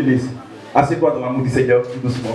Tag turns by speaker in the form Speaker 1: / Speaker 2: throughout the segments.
Speaker 1: l'église. Assieds-toi dans l'amour du Seigneur, tout doucement.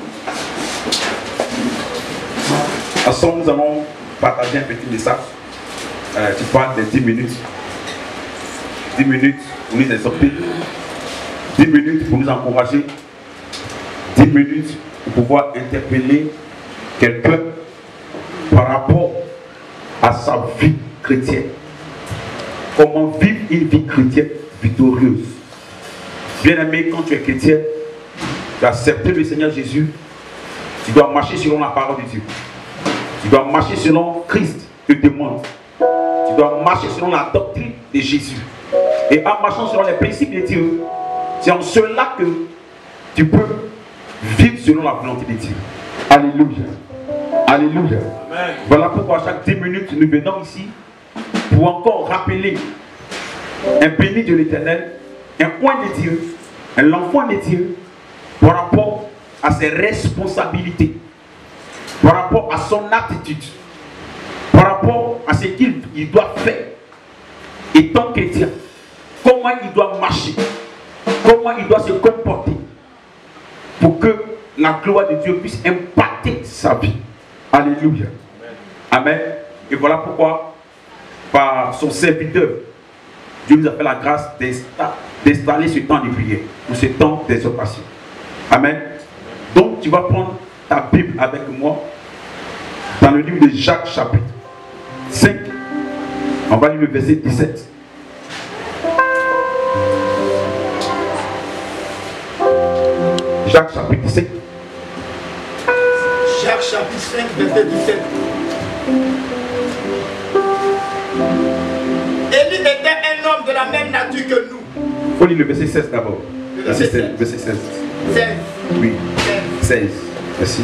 Speaker 1: Ensemble, nous allons partager un petit message. Tu parles de 10 minutes. 10 minutes pour nous exhorter. 10 minutes pour nous encourager. 10 minutes pour pouvoir interpeller quelqu'un par rapport à sa vie chrétienne. Comment vivre une vie chrétienne victorieuse. Bien aimé, quand tu es chrétien, tu as accepté le Seigneur Jésus, tu dois marcher selon la parole de Dieu. Tu dois marcher selon Christ te demande. Tu dois marcher selon la doctrine de Jésus. Et en marchant selon les principes de Dieu, c'est en cela que tu peux vivre selon la volonté de Dieu. Alléluia. Alléluia. Amen. Voilà pourquoi chaque 10 minutes, nous venons ici pour encore rappeler un béni de l'Éternel, un point de Dieu, un enfant de Dieu, par rapport à ses responsabilités, par rapport à son attitude, par rapport à ce qu'il doit faire étant chrétien, comment il doit marcher, comment il doit se comporter pour que la gloire de Dieu puisse impacter sa vie. Alléluia. Amen. Et voilà pourquoi, par son serviteur, Dieu nous a fait la grâce d'installer ce temps de prière, ou ce temps d'exhortation. Amen. Donc tu vas prendre ta Bible avec moi dans le livre de Jacques chapitre 5. On va lire le verset 17. Jacques chapitre 5.
Speaker 2: Jacques chapitre 5, verset 17. Élie était un homme de la même nature que nous.
Speaker 1: Il faut lire le verset 16 d'abord. Verset 16.
Speaker 2: 16.
Speaker 1: Oui. 16. Merci.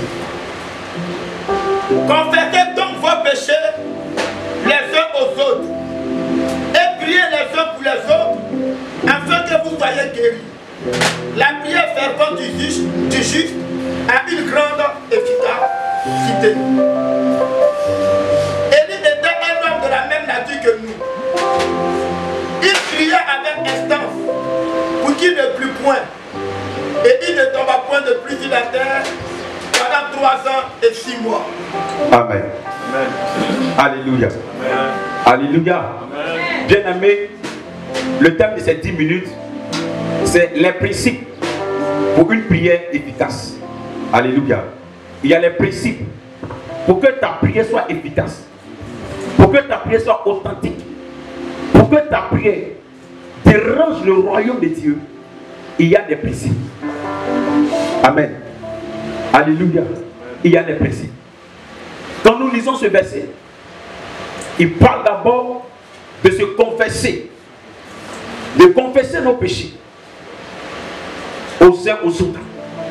Speaker 2: Confessez donc vos péchés les uns aux autres et priez les uns pour les autres afin que vous soyez guéris. La prière fervente du juste a une grande efficacité. Élie était un homme de la même nature que nous. Il priait avec instance pour qu'il ne plût point. Et il ne tomba point de pluie sur la terre pendant 3 ans et 6 mois.
Speaker 1: Amen. Amen. Alléluia. Amen. Alléluia. Amen. Bien aimé, le thème de ces 10 minutes, c'est les principes pour une prière efficace. Alléluia. Il y a les principes pour que ta prière soit efficace, pour que ta prière soit authentique, pour que ta prière dérange le royaume de Dieu. Il y a des principes. Amen. Alléluia. Il y a des principes. Quand nous lisons ce verset, il parle d'abord de se confesser, de confesser nos péchés aux uns aux autres.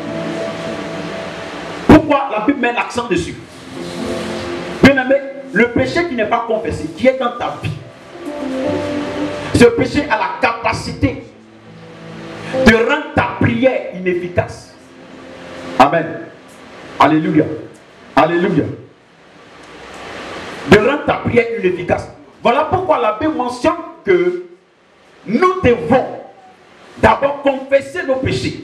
Speaker 1: Pourquoi la Bible met l'accent dessus? Bien aimé, le péché qui n'est pas confessé, qui est dans ta vie, ce péché a la capacité de rendre ta prière inefficace. Amen. Alléluia. Alléluia. De rendre ta prière inefficace. Voilà pourquoi la Bible mentionne que nous devons d'abord confesser nos péchés.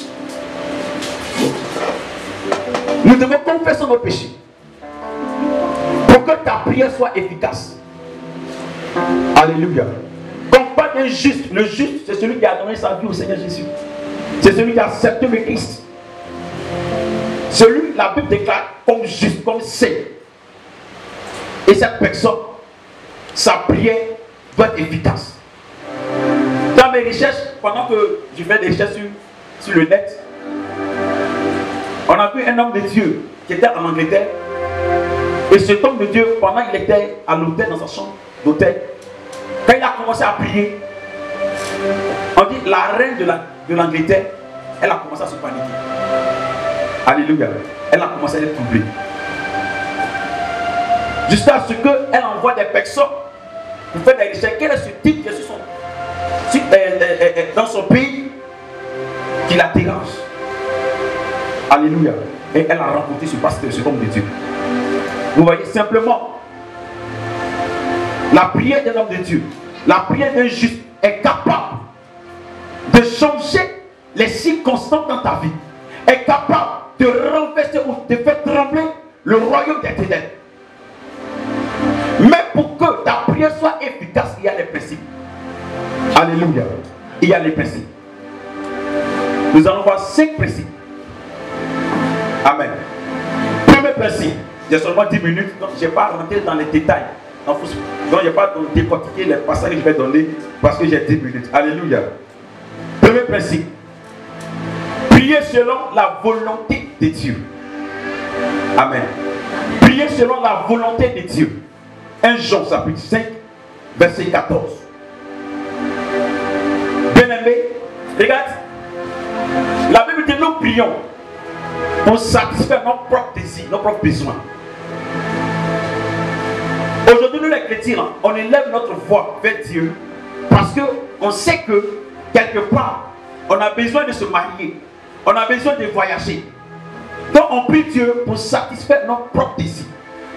Speaker 1: Nous devons confesser nos péchés pour que ta prière soit efficace. Alléluia. Comme pas d'un juste. Le juste, c'est celui qui a donné sa vie au Seigneur Jésus. C'est celui qui a accepté le Christ. Celui, la Bible déclare comme juste, comme saint. Et cette personne, sa prière doit être efficace. Dans mes recherches, pendant que je fais des recherches sur le net, on a vu un homme de Dieu qui était en Angleterre. Et cet homme de Dieu, pendant qu'il était à l'hôtel, dans sa chambre d'hôtel, quand il a commencé à prier, on dit la reine de l'Angleterre, elle a commencé à se paniquer. Alléluia. Elle a commencé à être troublée. Jusqu'à ce qu'elle envoie des personnes pour faire des recherches. Quel est ce type qui est dans son pays qui la dérange? Alléluia. Et elle a rencontré ce pasteur, ce homme de Dieu. Vous voyez simplement, la prière d'un homme de Dieu, la prière d'un juste est capable de changer les circonstances dans ta vie est capable de renverser ou de faire trembler le royaume des ténèbres. Mais pour que ta prière soit efficace, il y a les principes. Alléluia. Il y a les principes. Nous allons voir 5 principes. Amen. Premier principe. J'ai seulement 10 minutes, donc je ne vais pas rentrer dans les détails. Donc je ne vais pas décortiquer les passages que je vais donner parce que j'ai 10 minutes. Alléluia. Premier principe. Prier selon la volonté de Dieu. Amen. Prier selon la volonté de Dieu. 1 Jean chapitre 5, verset 14. Bien-aimé, regarde. La Bible dit nous prions pour satisfaire nos propres désirs, nos propres besoins. Aujourd'hui, nous les chrétiens, on élève notre voix vers Dieu parce qu'on sait que quelque part, on a besoin de se marier, on a besoin de voyager. Donc on prie Dieu pour satisfaire nos propres désirs.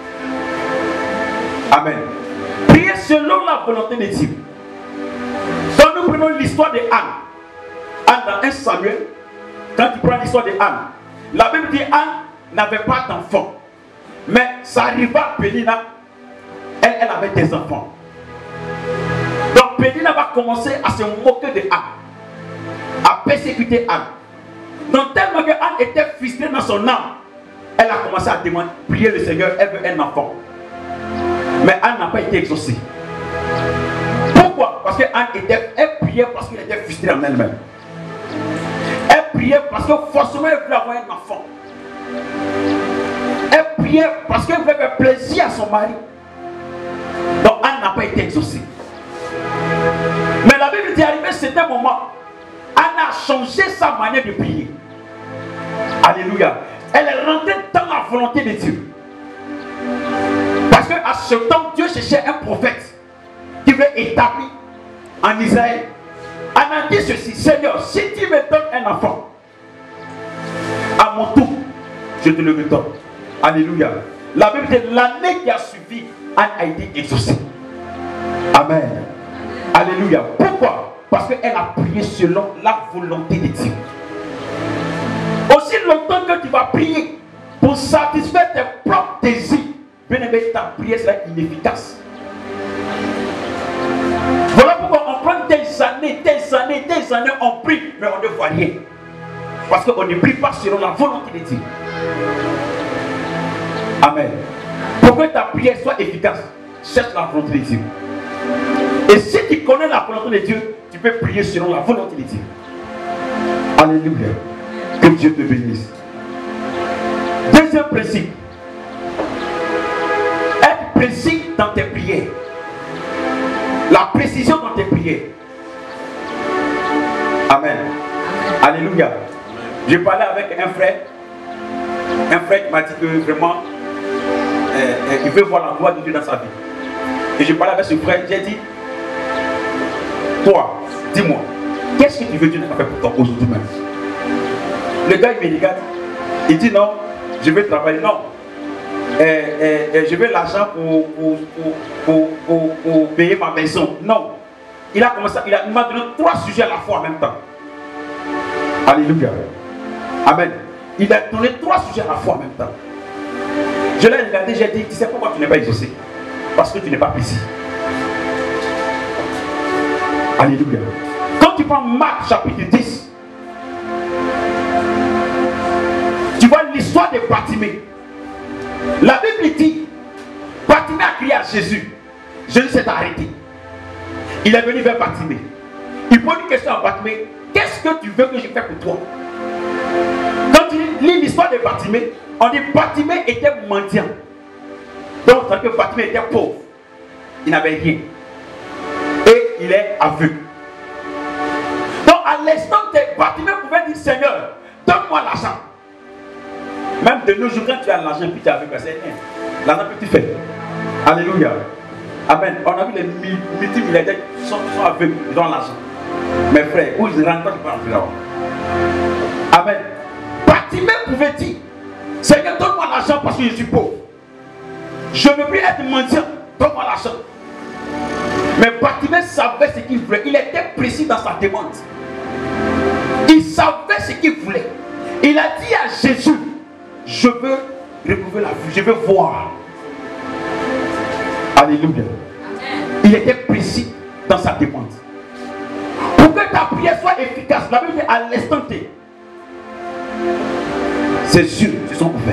Speaker 1: Amen. Priez selon la volonté de Dieu. Donc nous prenons l'histoire de Anne. Anne dans 1 Samuel, quand tu prends l'histoire de Anne, la Bible dit Anne n'avait pas d'enfant. Mais ça arriva à Pénina, elle avait des enfants. Donc Pénina va commencer à se moquer de Anne, à persécuter Anne. Donc tellement que Anne était frustrée dans son âme, elle a commencé à demander, prier le Seigneur, elle veut un enfant. Mais Anne n'a pas été exaucée. Pourquoi? Parce que Anne elle priait parce qu'elle était frustrée en elle-même. Elle priait parce que forcément elle voulait avoir un enfant. Elle priait parce qu'elle voulait faire plaisir à son mari. Donc Anne n'a pas été exaucée. Mais la Bible dit arrivé cet moment, Anne a changé sa manière de prier. Alléluia. Elle est rentrée dans la volonté de Dieu. Parce qu'à ce temps, Dieu cherchait un prophète qui veut établir en Israël. Anne a dit ceci: Seigneur, si tu me donnes un enfant, à mon tour, je te le redonne. Alléluia. La Bible dit l'année qui a suivi, Anne a été exaucée. Amen. Alléluia. Pourquoi? Parce qu'elle a prié selon la volonté de Dieu. Aussi longtemps que tu vas prier pour satisfaire tes propres désirs, bien aimé, ta prière sera inefficace. Voilà pourquoi on prend des années, on prie, mais on ne voit rien. Parce qu'on ne prie pas selon la volonté de Dieu. Amen. Pour que ta prière soit efficace, cherche la volonté de Dieu. Et si tu connais la volonté de Dieu, tu peux prier selon la volonté de Dieu. Alléluia. Que Dieu te bénisse. Deuxième principe. Être précis dans tes prières. La précision dans tes prières. Amen. Alléluia. J'ai parlé avec un frère. Un frère qui m'a dit que vraiment, il veut voir la gloire de Dieu dans sa vie. Et j'ai parlé avec ce frère, j'ai dit, toi, dis-moi, qu'est-ce que tu veux Dieu faire pour toi aujourd'hui même? Le gars il me regarde, il dit non, je vais travailler, non. Je veux l'argent pour payer ma maison. Non. Il a commencé, il m'a donné 3 sujets à la fois en même temps. Alléluia. Amen. Il a donné 3 sujets à la fois en même temps. Je l'ai regardé, j'ai dit, tu sais pourquoi tu n'es pas exaucé? Parce que tu n'es pas précis. Alléluia. Quand tu prends Marc chapitre 10, tu vois l'histoire de Bartimée. La Bible dit, Bartimée a crié à Jésus. Jésus s'est arrêté. Il est venu vers Bartimée. Il pose une question à Bartimée. Qu'est-ce que tu veux que je fasse pour toi? Quand tu lis l'histoire de Bartimée, on dit Bartimée était mendiant. Donc, c'est que Bartimée était pauvre. Il n'avait rien. Et il est aveugle. Donc, à l'instant que Bartimée pouvait dire Seigneur, donne-moi l'argent. Même de nos jours, quand tu as l'argent, puis tu es aveugle, c'est rien. L'argent que tu fais. Alléluia. Amen. On a vu les multimilliardaires qui sont aveugles, ils ont l'argent. Mes frères, où ils rentrent, ils vont entrer là-bas. Amen. Bartimée pouvait dire Seigneur, donne-moi l'argent parce que je suis pauvre. Je ne veux plus être mendiant, donne-moi l'argent. Mais Bartimée savait ce qu'il voulait. Il était précis dans sa demande. Il savait ce qu'il voulait. Il a dit à Jésus, je veux retrouver la vue, je veux voir. Alléluia. Il était précis dans sa demande. Pour que ta prière soit efficace, la Bible dit à l'instant T, ses yeux se sont ouverts.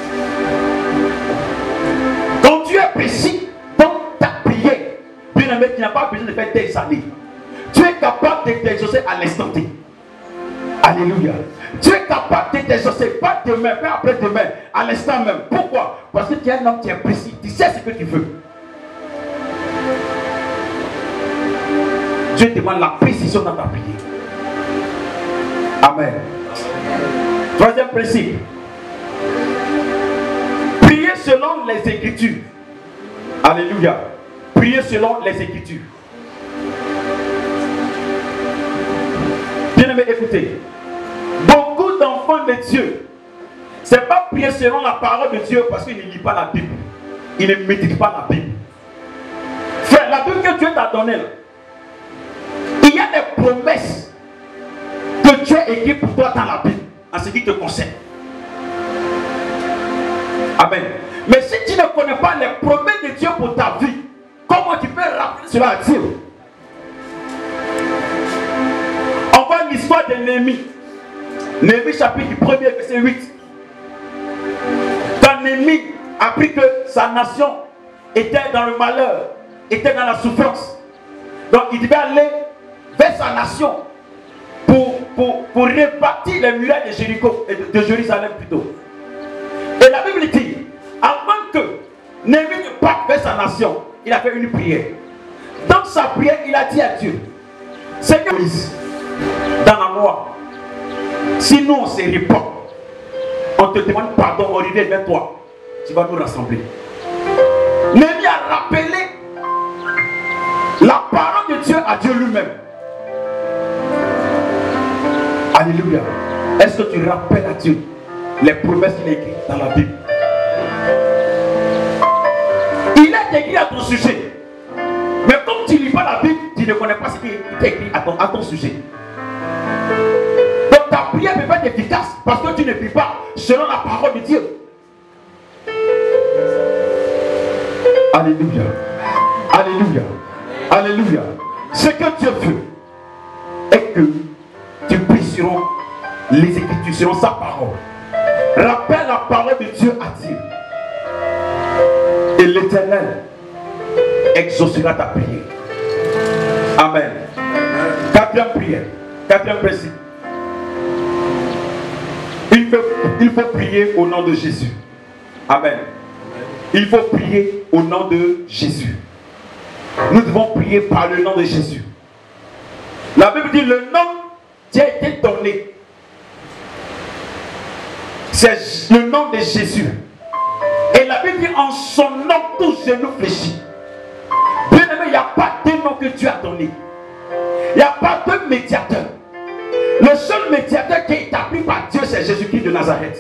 Speaker 1: Quand tu es précis dans ta prière, bien aimé, tu n'as pas besoin de faire des années. Tu es capable de t'exaucer à l'instant T. Alléluia. Tu es capable de t'exaucer, pas demain, pas après-demain, à l'instant même. Pourquoi? Parce que tu es un homme, tu es précis, tu sais ce que tu veux. Dieu demande la précision dans ta prière. Amen. Troisième principe. Prier selon les Écritures. Alléluia. Prier selon les Écritures. Bien aimé, écoutez. Beaucoup d'enfants de Dieu, c'est pas prier selon la parole de Dieu parce qu'ils ne lisent pas la Bible. Ils ne méditent pas la Bible. Frère, la Bible que Dieu t'a donnée, il y a des promesses que Dieu écrit pour toi dans la Bible, en ce qui te concerne. Amen. Mais si tu ne connais pas les promesses de Dieu pour ta vie, comment tu peux rappeler cela à Dieu? On voit l'histoire de Néhémie. Néhémie chapitre 1er, verset 8. Quand Néhémie a appris que sa nation était dans le malheur, était dans la souffrance, donc il devait aller vers sa nation pour répartir les murailles de Jéricho, de Jérusalem plutôt. Et la Bible dit, avant que Néhémie ne parte vers sa nation, il a fait une prière. Dans sa prière, il a dit à Dieu, Seigneur, dans la loi, si nous on se répand, on te demande pardon, on revient vers toi, tu vas nous rassembler. Néhémie a rappelé la parole de Dieu à Dieu lui-même. Alléluia. Est-ce que tu rappelles à Dieu les promesses qu'il a écrites dans la Bible? Il est écrit à ton sujet. Mais comme tu ne lis pas la Bible, tu ne connais pas ce qui est écrit à ton sujet. Donc ta prière ne peut pas être efficace parce que tu ne pries pas selon la parole de Dieu. Alléluia. Alléluia. Alléluia. Ce que Dieu veut est que tu pries selon les Écritures, selon sa parole. Rappelle la parole de Dieu à Dieu. Et l'Éternel exaucera ta prière. Amen. Quatrième prière. Quatrième principe. Il faut prier au nom de Jésus. Amen. Il faut prier au nom de Jésus. Nous devons prier par le nom de Jésus. La Bible dit le nom qui a été donné, c'est le nom de Jésus. Et la Bible dit en son nom tout genou fléchit. Bien aimé, il n'y a pas de nom que Dieu a donné. Il n'y a pas de médiateur. Le seul médiateur qui est établi par Dieu, c'est Jésus-Christ de Nazareth.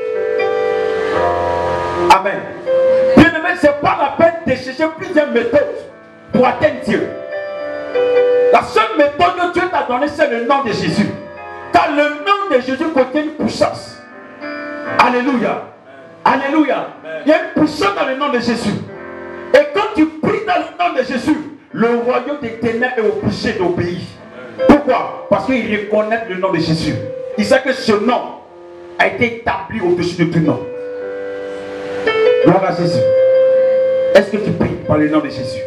Speaker 1: Amen. Bien aimé, ce n'est pas la peine de chercher plusieurs méthodes pour atteindre Dieu. La seule méthode que Dieu t'a donnée, c'est le nom de Jésus. Car le nom de Jésus contient une puissance. Alléluia. Alléluia. Il y a une puissance dans le nom de Jésus. Et quand tu pries dans le nom de Jésus, le royaume des ténèbres est obligé d'obéir. Pourquoi? Parce qu'il reconnaît le nom de Jésus. Il sait que ce nom a été établi au-dessus de tout nom. Gloire à Jésus. Est-ce que tu pries par le nom de Jésus?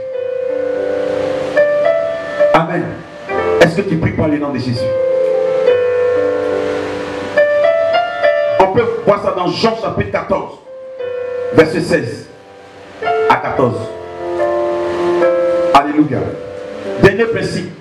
Speaker 1: Amen. Est-ce que tu pries par le nom de Jésus? On peut voir ça dans Jean chapitre 14, verset 16 à 14. Alléluia. Dernier principe.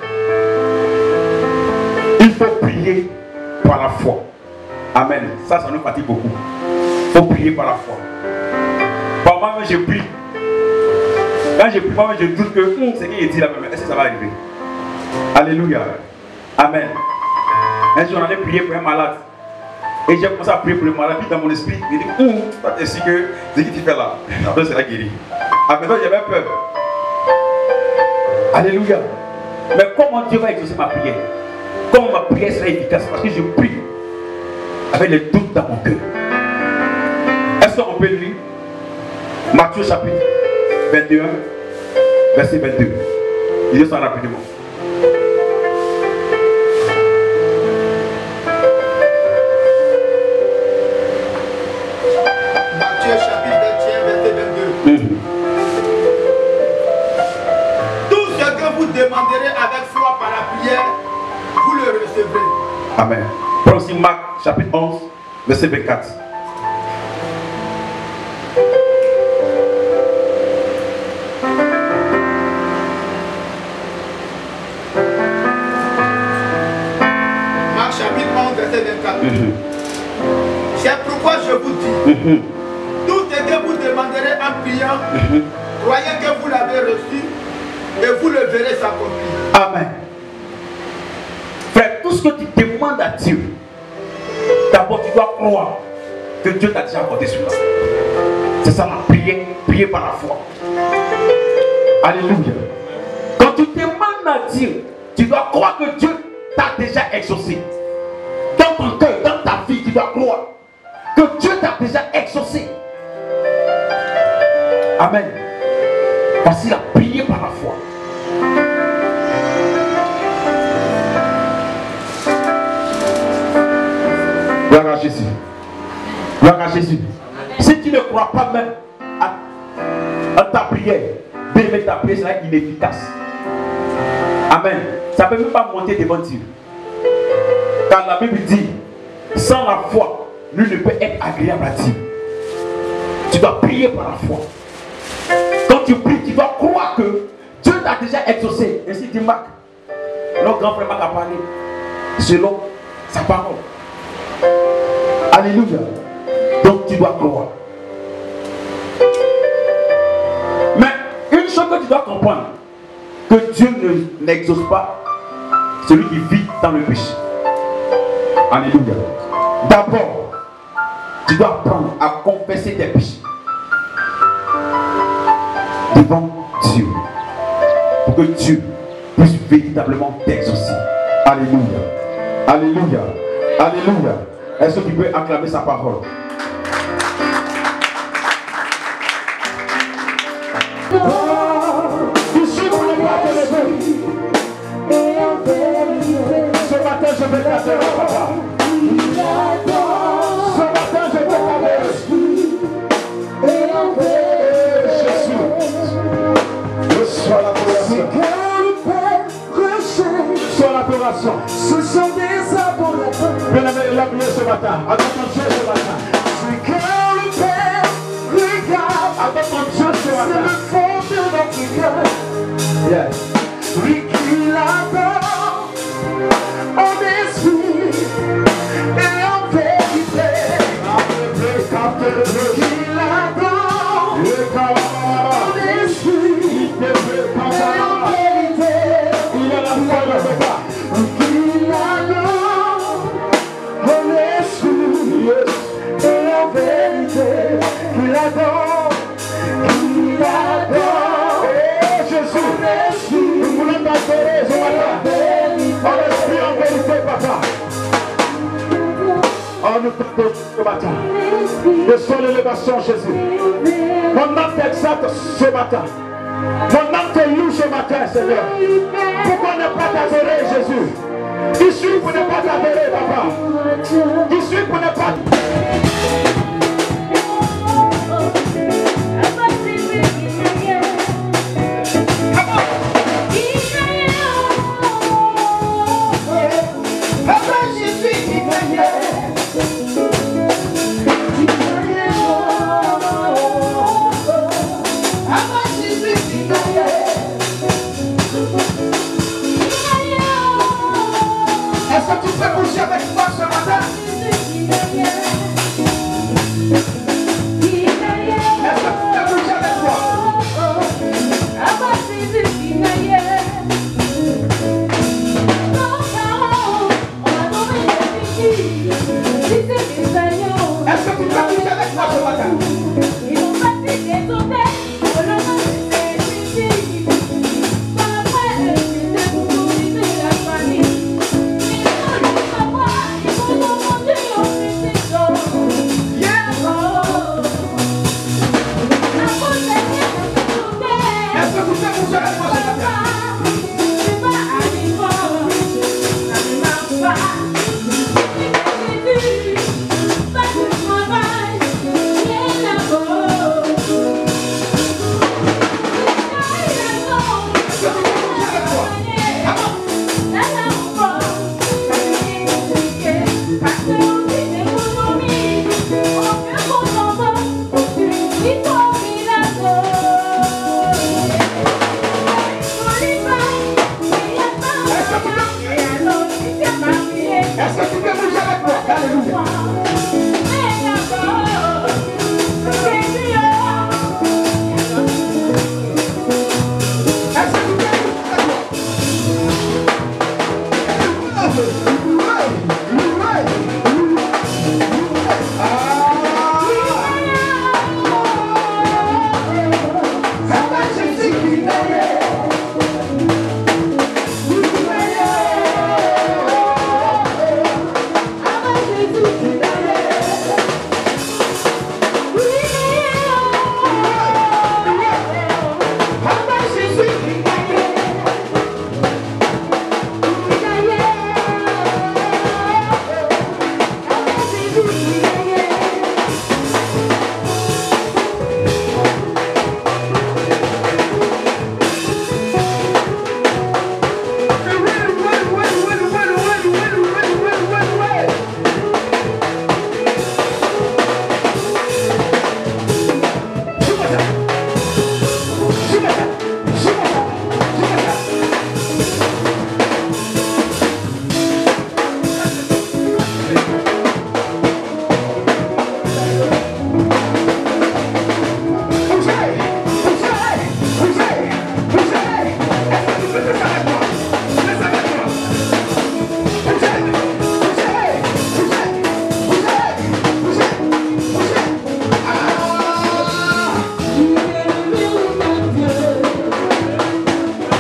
Speaker 1: Il faut prier par la foi. Amen. Ça nous fatigue beaucoup. Il faut prier par la foi. Par moi, je prie. Quand je prie, moi, je doute que ce qu'il dit là, est-ce que ça va arriver? Alléluia. Amen. Un jour, on allait prier pour un malade. Et j'ai commencé à prier pour le malade. Puis dans mon esprit, il dit, toi, tu es sûr que ce que tu fais là, après, c'est la guéri. Après, j'avais peur. Alléluia. Mais comment Dieu va exaucer ma prière? comment ma prière sera efficace? Parce que je prie avec les doutes dans mon cœur. Est-ce qu'on peut lire Matthieu chapitre 21, verset 22? Lisez ça rapidement.
Speaker 2: Matthieu chapitre 21, verset 22. Tout ce que vous demanderez avec foi par la prière, vous le recevrez.
Speaker 1: Amen. Prends aussi Marc chapitre 11, verset 24.
Speaker 2: Marc chapitre 11, verset 24. C'est pourquoi je vous dis, tout ce que vous demanderez en priant, croyez que vous l'avez reçu et vous le verrez s'accomplir.
Speaker 1: Amen. Frère, tout ce que tu demandes à Dieu, d'abord tu dois croire que Dieu t'a déjà accordé cela. C'est ça la prière, prier par la foi. Alléluia. Quand tu demandes à Dieu, tu dois croire que Dieu t'a déjà exaucé. Dans ton cœur, dans ta vie, tu dois croire que Dieu t'a déjà exaucé. Amen. Voici la prière par la foi. Gloire à Jésus. Gloire à Jésus. Si tu ne crois pas même à ta prière, bien ta prière sera inefficace. Amen. Ça ne peut même pas monter devant Dieu. Car la Bible dit, sans la foi, nul ne peut être agréable à Dieu. Tu dois prier par la foi. Quand tu pries, tu dois croire que Dieu t'a déjà exaucé. Ainsi dit Marc. Notre grand frère Marc a parlé selon sa parole. Alléluia. Donc tu dois croire. Mais une chose que tu dois comprendre, que Dieu n'exauce pas celui qui vit dans le péché. Alléluia. D'abord, tu dois apprendre à confesser tes péchés devant Dieu, pour que Dieu puisse véritablement t'exaucer. Alléluia. Alléluia. Alléluia. Est-ce que tu peux acclamer sa parole? Ici, pour ne pas te lever. Ce matin, je vais t'adorer, papa. Ce matin, je vais t'adorer. Jésus, reçois l'adoration. Reçois l'adoration.
Speaker 3: Ce sont des adorateurs.
Speaker 1: Bien-aimé, l'appeler ce matin. Attends ton Dieu ce matin.
Speaker 3: C'est quand le Père regarde.
Speaker 1: Attends ton Dieu ce
Speaker 3: C'est
Speaker 1: matin.
Speaker 3: le fond de notre cœur.
Speaker 1: Yes.
Speaker 3: Oui, qu'il adore en esprit et en vérité. Qu'il adore en esprit et en vérité.
Speaker 1: Il est la foi de ce pas.
Speaker 3: Qu'il adore en esprit et en vérité. Qu'il adore.
Speaker 1: Oh Jésus, nous voulons t'adorer ce matin. En esprit, en vérité, papa. Oh, nous t'adorons ce matin. Reçois l'élévation, Jésus. Mon âme t'exalte ce matin. Mon âme te loue ce matin, Seigneur. Pourquoi ne pas t'adorer, Jésus? Qui suis pour ne pas t'adorer, papa? Qui suis pour ne pas...
Speaker 2: Est-ce que tu peux bouger avec moi ce matin?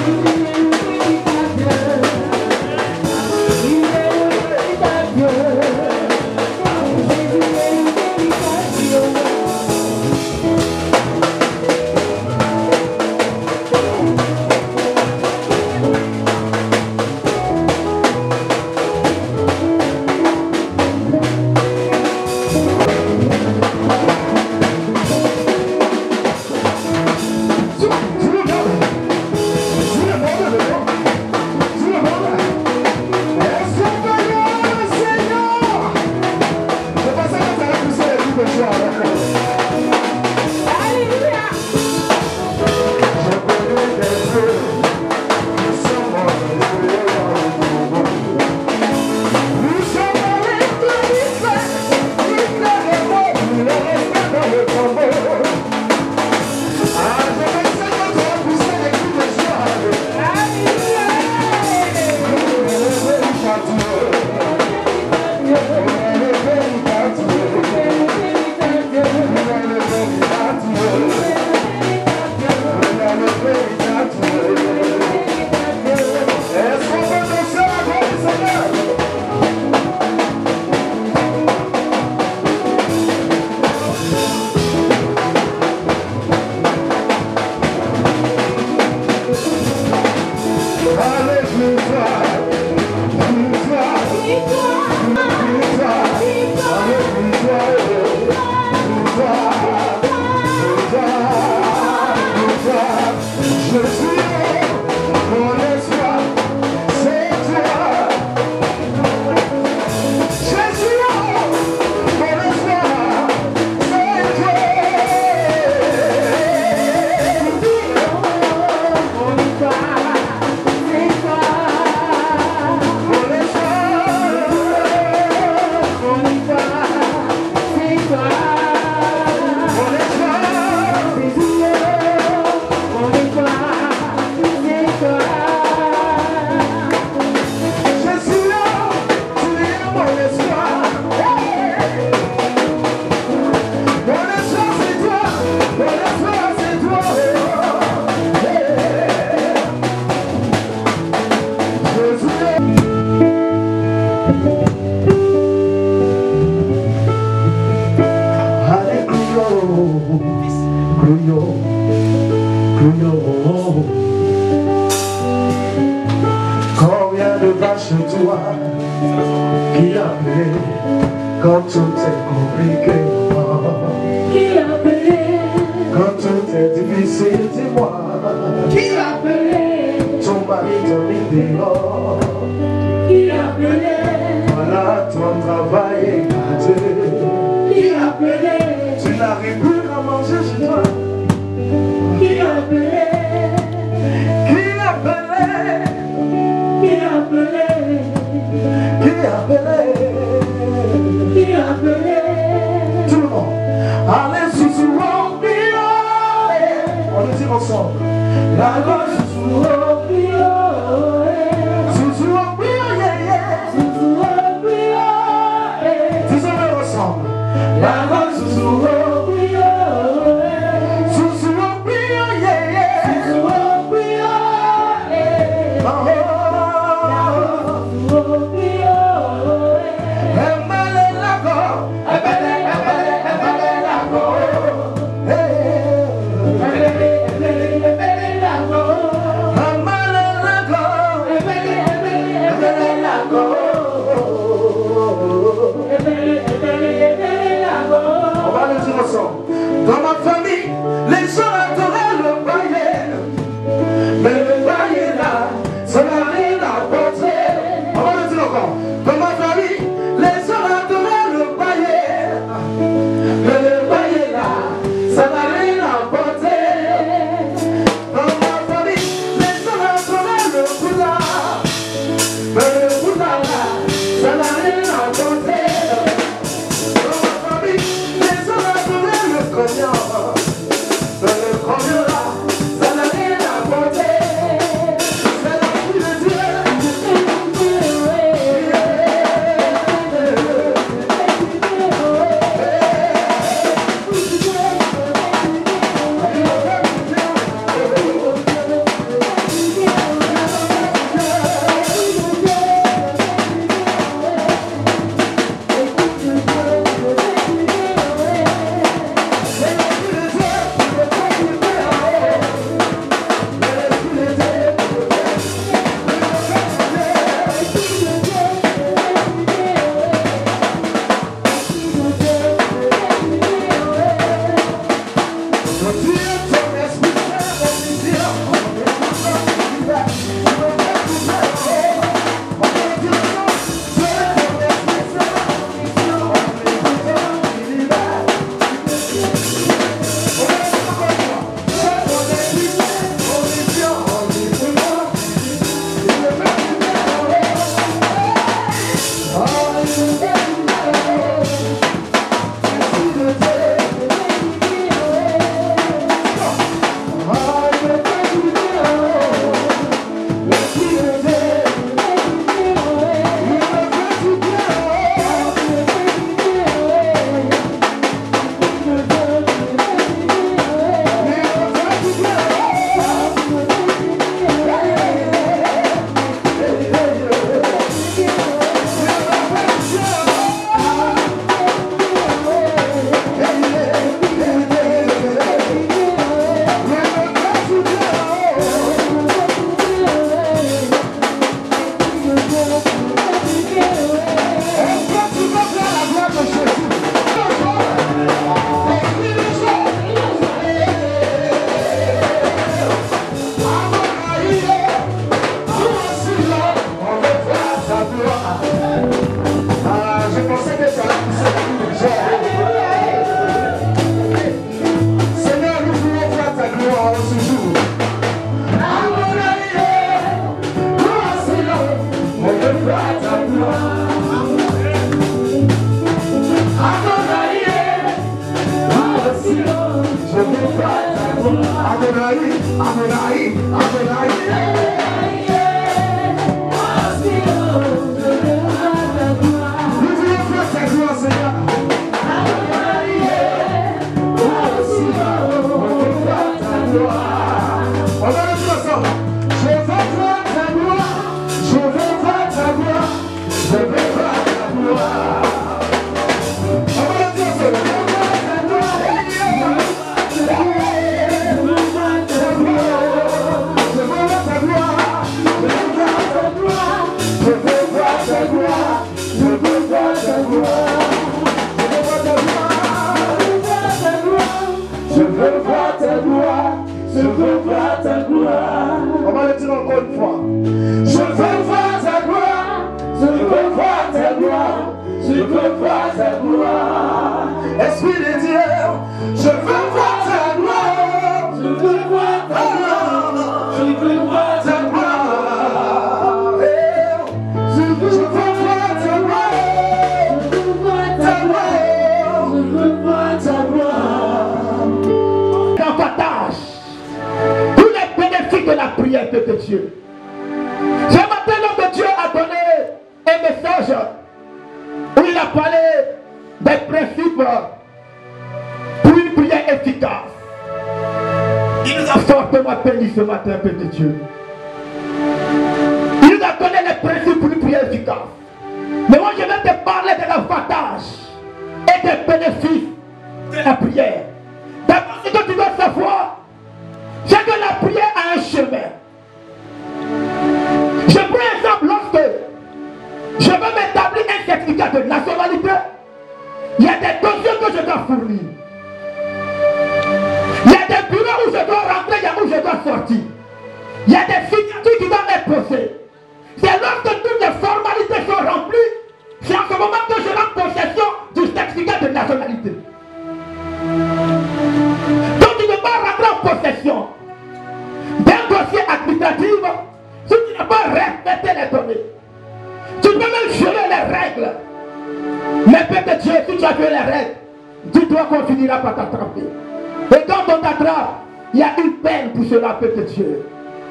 Speaker 3: Combien de vaches toi qui appelait quand tout est compliqué? Qui appelait quand tout est difficile? Dis-moi. Qui appelait ton mari t'a mis dehors? Qui appelait voilà ton travail est gâté? Qui appelait tu n'arrives plus à manger chez toi? Qui appelait? Qui appelait? Qui appelait? Qui appelait? Qui appelait? Tout le monde. Allez, sous on le dit ensemble. La gauche sous disons-le ensemble. La gauche sous Oh une fois. Je veux voir ta gloire, je veux voir ta gloire, je veux voir ta gloire. Esprit de Dieu, je veux voir ta gloire, je veux voir ta gloire, je veux voir ta gloire. Je veux voir ta gloire, je veux voir ta gloire, je veux voir ta gloire.
Speaker 4: Dans partage tous les bénéfices de la prière de Dieu. Ce matin, l'homme de Dieu a donné un message où il a parlé des principes pour une prière efficace. Il nous a fortement béni ce matin, Père de Dieu. Il nous a donné les principes pour une prière efficace. Mais moi, je vais te parler de l'avantage et des bénéfices de la prière. D'abord, ce que tu dois savoir, c'est que la prière a un chemin. Je prends exemple lorsque je veux m'établir un certificat de nationalité, il y a des dossiers que je dois fournir. Il y a des bureaux où je dois rentrer, il y a où je dois sortir. Il y a des signatures qui doivent être posées. C'est lorsque toutes les formalités sont remplies, c'est en ce moment que je rends possession du certificat de nationalité. Donc tu ne peux pas rentrer en possession d'un dossier administratif si tu n'as pas respecté les données. Tu peux même violer les règles. Mais peut-être Dieu, si tu as violé les règles, tu dois qu'on finira par t'attraper. Et quand on t'attrape, il y a une peine pour cela, peut-être Dieu.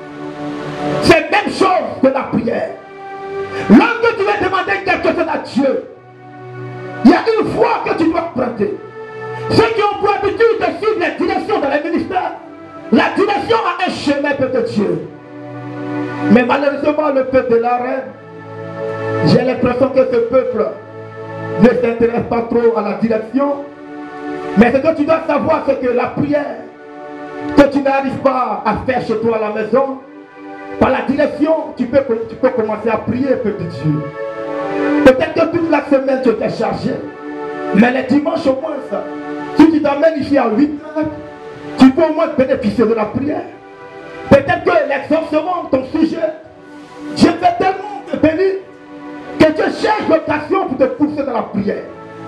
Speaker 4: C'est la même chose que la prière. Lorsque tu veux demander quelque chose à Dieu, il y a une voie que tu dois emprunter. Ceux qui ont pour habitude de suivre les directions dans les ministères, la direction a un chemin, peut-être Dieu. Mais malheureusement, le peuple de la reine, j'ai l'impression que ce peuple ne s'intéresse pas trop à la direction. Mais ce que tu dois savoir, c'est que la prière que tu n'arrives pas à faire chez toi à la maison, par la direction, tu peux commencer à prier, petit Dieu. Peut-être que toute la semaine tu t'es chargé, mais les dimanches au moins, ça, si tu t'emmènes ici à 8 heures, tu peux au moins bénéficier de la prière. Peut-être que l'exaucement, ton sujet, Dieu fait tellement te bénir que tu cherches l'occasion pour te pousser dans la prière.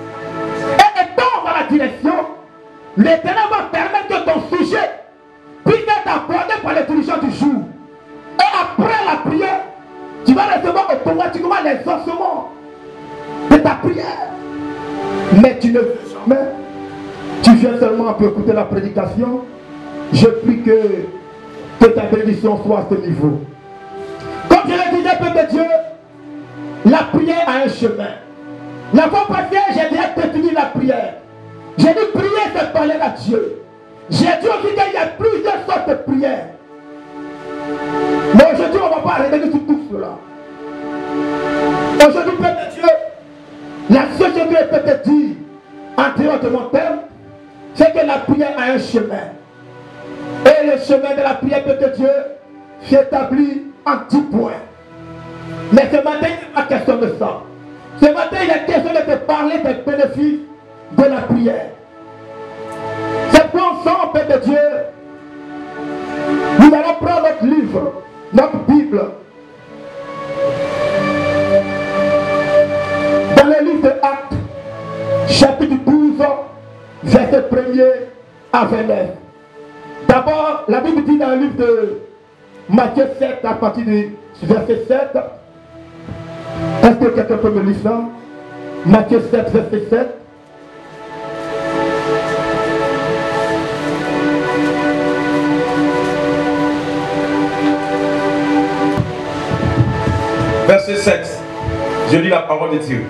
Speaker 4: Et étant dans la direction, l'Éternel va permettre que ton sujet puisse être abordé par les dirigeants du jour. Et après la prière, tu vas recevoir automatiquement les ossements de ta prière. Mais tu ne veux jamais. Tu viens seulement pour écouter la prédication. Je prie que ta bénédiction soit à ce niveau. Comme je le disais, peuple de Dieu, la prière a un chemin. La fois passée, j'ai déjà défini la prière. J'ai dit prier, c'est parler à Dieu. J'ai dit aussi qu'il y a plusieurs sortes de prières. Mais aujourd'hui, on ne va pas revenir sur tout cela. Aujourd'hui, peuple de Dieu, la seule chose que je peux te dire, en dehors de mon terme, c'est que la prière a un chemin. Et le chemin de la prière, peuple de Dieu, s'établit en 10 points. Mais ce matin, il n'est pas question de ça. Ce matin, il est question de te parler des bénéfices de la prière. C'est pour ensemble, peuple de Dieu, nous allons prendre notre livre, notre Bible. Dans le livre de Actes, chapitre 12, verset 1er à 29. D'abord, la Bible dit dans le livre de Matthieu 7, à partir du verset 7. Est-ce que quelqu'un peut me lire ça? Matthieu 7, verset 7.
Speaker 1: Verset 7. Je lis la parole de Dieu.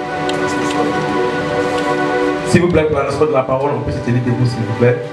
Speaker 1: S'il vous plaît, pour la respect de la parole, on peut se tenir debout, s'il vous plaît.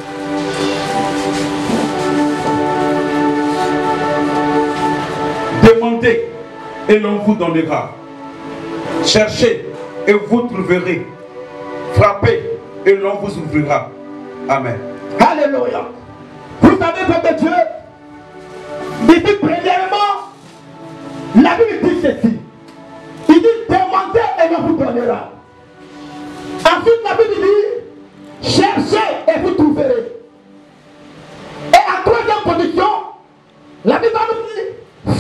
Speaker 1: Demandez et l'on vous donnera. Cherchez et vous trouverez. Frappez et l'on vous ouvrira. Amen.
Speaker 4: Alléluia. Vous savez, peuple de Dieu, il dit premièrement, la Bible dit ceci. Il dit demandez et l'on vous donnera. Ensuite, la Bible dit cherchez et vous trouverez. Et en troisième condition, la Bible nous dit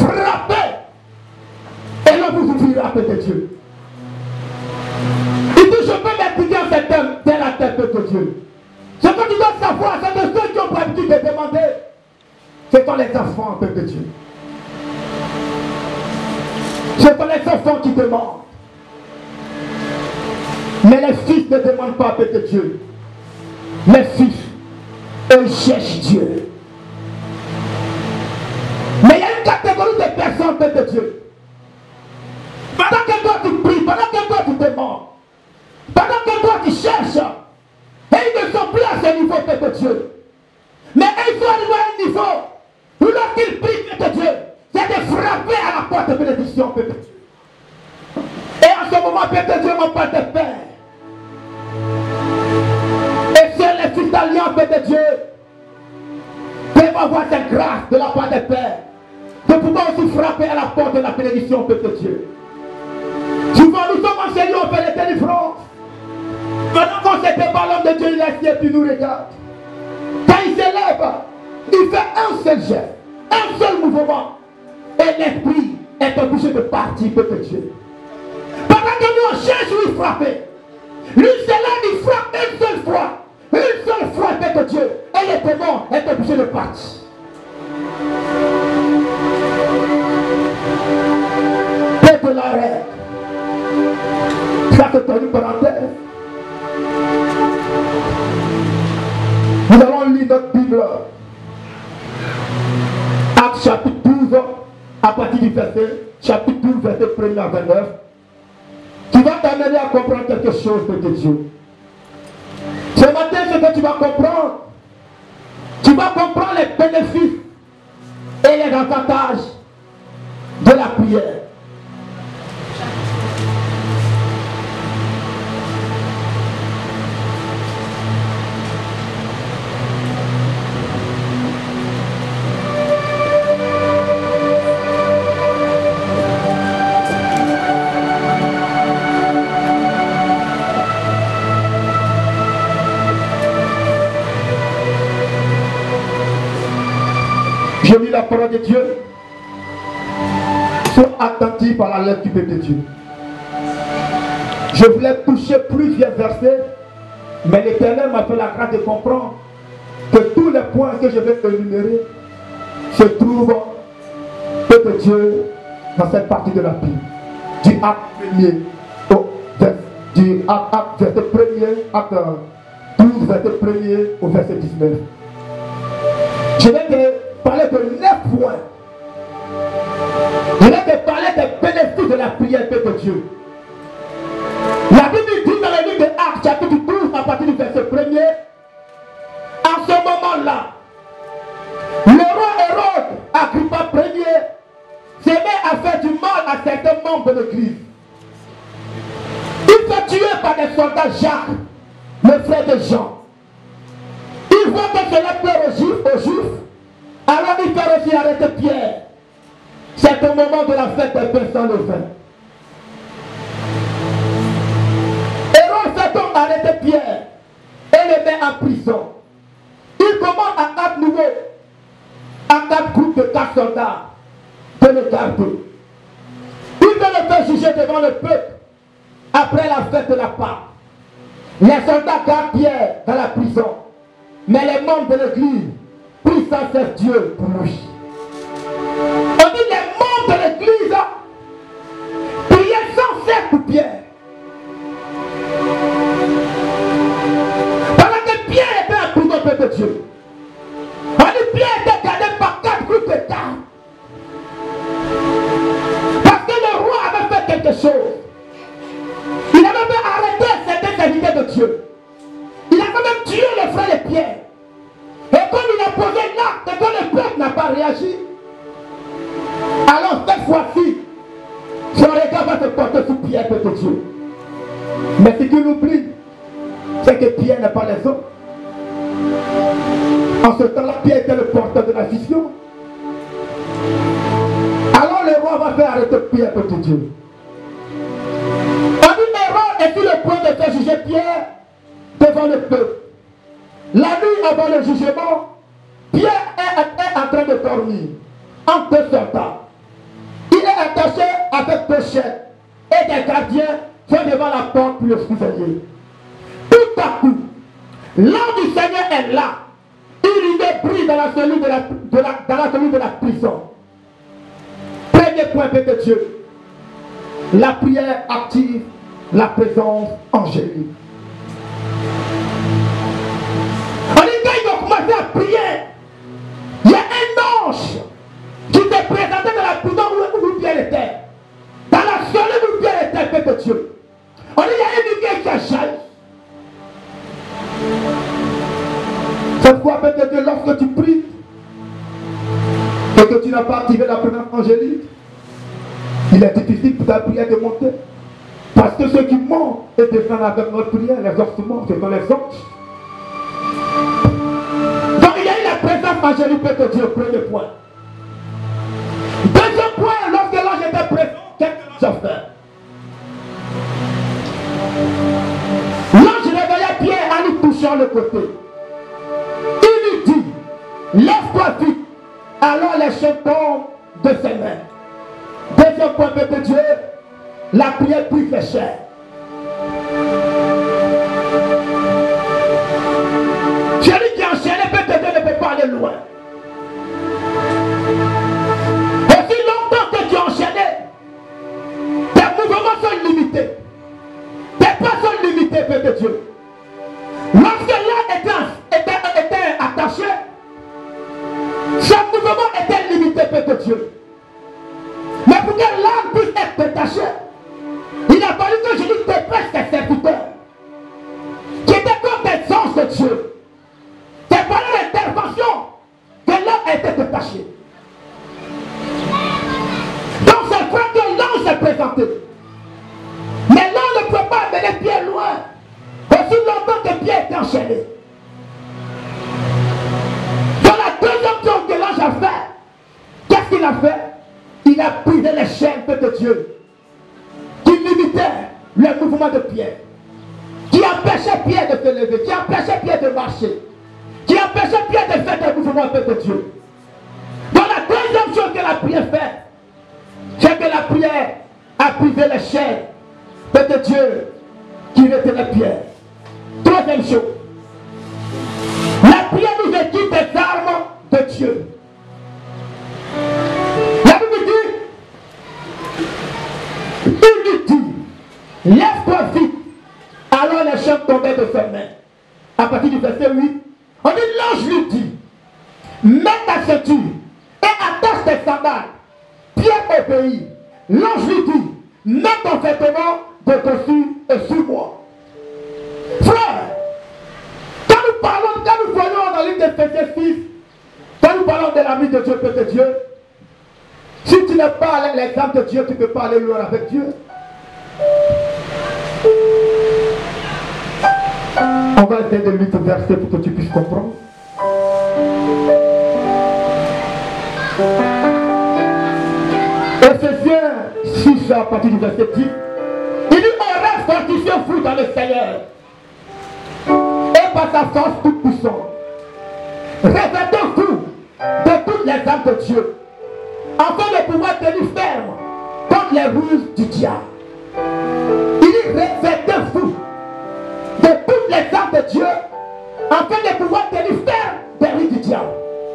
Speaker 4: dira, peuple de Dieu. Il dit, je peux m'expliquer en cet homme dès la tête, peuple de Dieu. Ce que tu dois savoir, c'est de ceux qui ont pour habitude de demander, ce sont les enfants, peuple de Dieu. Ce sont les enfants qui demandent. Mais les fils ne demandent pas, peuple de Dieu. Les fils, eux cherchent Dieu. Mais il y a une catégorie de personnes, peuple de Dieu. Pendant que toi tu pries, pendant que toi tu demandes, pendant que toi tu cherches, et ils ne sont plus à ce niveau, peuple de Dieu. Mais ils sont arrivés à un niveau où lorsqu'ils prient, peuple de Dieu, c'est de frapper à la porte de bénédiction, peuple de Dieu. Et en ce moment, peuple de Dieu, mon Père de Père. Et seuls les fils d'alliance, peuple de Dieu, peuvent avoir cette grâce de la part des pères, de pouvoir aussi frapper à la porte de la bénédiction, peuple de Dieu. Souvent nous sommes enseignés, on fait les délivrances. Pendant qu'on se débat, l'homme de Dieu, il est assis et puis nous regarde. Quand il s'élève, il fait un seul geste, un seul mouvement. Et l'esprit est obligé de partir, peuple de Dieu. Pendant que nous on cherche où il frapper, lui s'élève, il frappe une seule fois. Une seule fois, peuple de Dieu. Et le démon est obligé de partir. Peuple de l'arrêt. Ça c'est une parenthèse. Nous allons lire notre Bible. Actes chapitre 12, à partir du verset, chapitre 12, verset 1er à 29. Tu vas t'amener à comprendre quelque chose, peuple de Dieu. Ce matin, ce que tu vas comprendre les bénéfices et les avantages de la prière. Je lis la parole de Dieu. Sois attentif à la lettre du peuple de Dieu. Je voulais toucher plusieurs versets, mais l'Éternel m'a fait la grâce de comprendre que tous les points que je vais énumérer se trouvent, peuple de Dieu, dans cette partie de la Bible. Du acte 1er au verset 1er, acte 12, verset 1er au verset 19. Je vais te parler de 9 points. Je vais te parler des bénéfices de la prière, peuple de Dieu. La Bible dit dans le livre de Actes, chapitre 12, à partir du verset 1er, en ce moment-là, le roi Hérode, Agrippa Ier, se met à faire du mal à certains membres de l'Église. Il fait tuer par des soldats Jacques, le frère de Jean. Il voit que cela plaît aux Juifs. Alors il fait aussi arrêter Pierre. C'est au moment de la fête des pains sans levain. Hérode fait donc arrêter Pierre et le met en prison. Il commande à 4 nouveaux, à 4 groupes de 4 soldats de le garder. Il veut le faire juger devant le peuple après la fête de la Pâque. Les soldats gardent Pierre dans la prison, mais les membres de l'église prient sans cesse Dieu pour lui. On dit les membres de l'église priaient sans cesse pour Pierre. Pendant que Pierre était en prison, peuple de Dieu, on dit Pierre était gardé par 4 groupes de gardes. Parce que le roi avait fait quelque chose. Il avait même arrêté certains serviteurs de Dieu. Il a quand même tué le frère de Pierre. Et comme il a posé l'acte et que le peuple n'a pas réagi, alors cette fois-ci, son regard va se porter sur Pierre, peuple de Dieu. Mais ce qu'il oublie, c'est que Pierre n'est pas les autres. En ce temps-là, Pierre était le porteur de la vision. Alors le roi va faire arrêter Pierre, peuple de Dieu. On dit Hérode est sur le point de faire juger Pierre devant le peuple. La nuit avant le jugement, Pierre est en train de dormir entre deux soldats. Il est attaché avec deux chaînes et des gardiens sont devant la porte pour le surveiller. Tout à coup, l'ange du Seigneur est là. Il est pris dans la cellule de la prison. Premier point, Père de Dieu. La prière active la présence angélique. On dit quand ils ont commencé à prier, il y a un ange qui s'est présenté dans la prison où Pierre était. Dans la cellule où Pierre était, Père de Dieu. On dit il y a une lumière qui a jailli. Cette fois, Père de Dieu, lorsque tu pries et que tu n'as pas activé la présence angélique, il est difficile pour ta prière de monter. Parce que ceux qui montent et descendent avec notre prière, les ossements, ce sont les anges. Donc il y a eu la présence angélique, Père de Dieu, premier point. Deuxième point, lorsque l'ange était présent, qu'est-ce que l'ange a fait? L'ange réveilla Pierre en lui touchant le côté. Il lui dit, lève-toi vite. Alors les chaînes tombent de ses mains. Deuxième point, Père de Dieu, la prière brise les chaînes. Celui qui est enchaîné, Père de Dieu, ne peut pas aller loin. Aussi longtemps que tu es enchaîné, tes mouvements sont limités. Tes pas sont limités, Père de Dieu. Lorsque l'un était attaché, son mouvement était limité, Père de Dieu. Mais pour que l'âme puisse être détachée, il a fallu que Jésus dépêche ses serviteurs, qui étaient comme des anges de Dieu. C'est par l'intervention que l'âme a été détachée. Donc c'est vrai que l'ange s'est présenté. Mais l'ange ne peut pas amener Pierre loin, aussi longtemps que Pierre était enchaîné. Dans la deuxième chose que l'ange a fait, qu'est-ce qu'il a fait? Il a brisé les chaînes de Dieu qui limitaient le mouvement de Pierre, qui empêchait Pierre de se lever, qui empêchait Pierre de marcher, qui empêchait Pierre de faire des mouvements de Dieu. Donc la deuxième chose que la prière fait, c'est que la prière a brisé les chaînes de Dieu qui retenait Pierre. Troisième chose, la prière nous équipe des armes de Dieu. La Bible dit, il lui dit, lève-toi vite. Alors les chaînes tombaient de ses mains. À partir du verset 8, on dit, l'ange lui dit, mets ta ceinture et attache tes sandales. Pierre obéit. L'ange lui dit, mets ton vêtement de dessus et suis-moi. Frère, quand nous voyons dans l'île d'Éphésiens 6, quand nous parlons de l'ami de Dieu, Père de Dieu, si tu n'es pas l'exemple de Dieu, tu ne peux pas aller loin avec Dieu. On va essayer de lire ce verset pour que tu puisses comprendre. Éphésiens 6 à partir du verset 10. Il dit, on reste fortifiez-vous dans le Seigneur et par sa force toute puissante. Revêtez-vous de toutes les armes de Dieu, afin de pouvoir tenir ferme contre les ruses du diable. Il dit, revêtez-vous de toutes les armes de Dieu, afin de pouvoir tenir ferme des ruses du diable.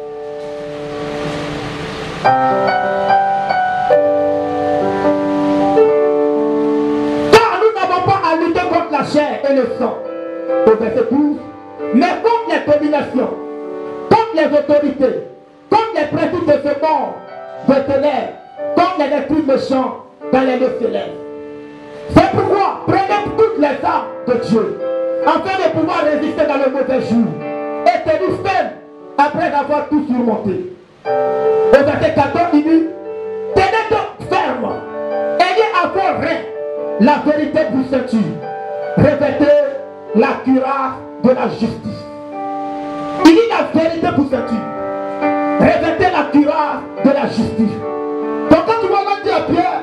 Speaker 4: Car nous n'avons pas à lutter contre la chair et le sang, au verset 12, mais contre les dominations, contre les autorités, contre les principes de ce monde, de ténèbres, contre les esprits méchants dans les lieux célestes. C'est pourquoi prenez toutes les armes de Dieu, afin de pouvoir résister dans le mauvais jour, et tenir ferme après avoir tout surmonté. Au verset 14, il dit, tenez donc ferme, ayez à vos reins la vérité pour ceinture, revêtez la cuirasse de la justice. Il dit la vérité pour ceinture, revêtez la cuirasse de la justice. Donc quand tu vas là dire à Pierre,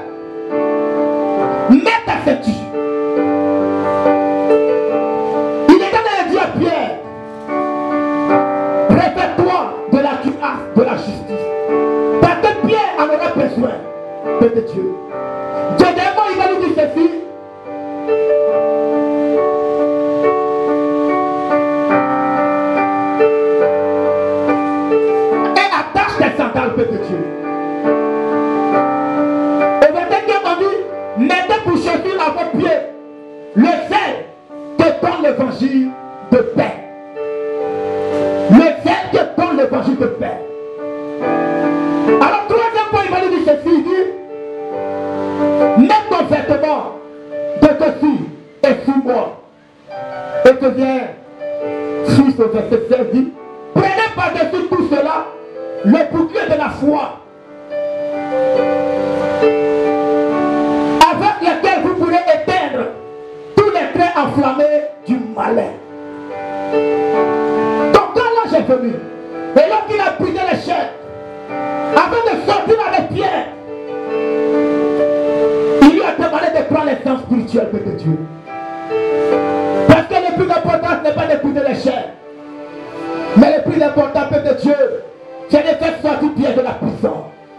Speaker 4: mets ta ceinture. Il est allé dire à Pierre, revêt-toi de la cuirasse de la justice. Parce que Pierre en aura besoin, Père de Dieu. Deuxièmement, il va nous dire ceci. Et attache tes sandales, peuple de Dieu. Au verset 15, on dit, mettez pour chaussure à vos pieds le zèle que donne l'évangile de paix. Le zèle que donne l'évangile de paix. Alors, troisième point, il va nous dire ceci, il dit, mets ton vêtement de dessus et sous moi. Et devient 6 au verset 16 dit, prenez par-dessus tout cela le bouclier de la foi, avec lequel vous pourrez éteindre tous les traits enflammés du malin. Donc quand l'ange est venu, et lorsqu'il a brisé les chaînes, avant de sortir avec Pierre, il lui a demandé de prendre les sens spirituels de Dieu. Parce que le plus important n'est pas de briser les chaînes, mais le plus important de Dieu, c'est de faire sortir Pierre de la prison.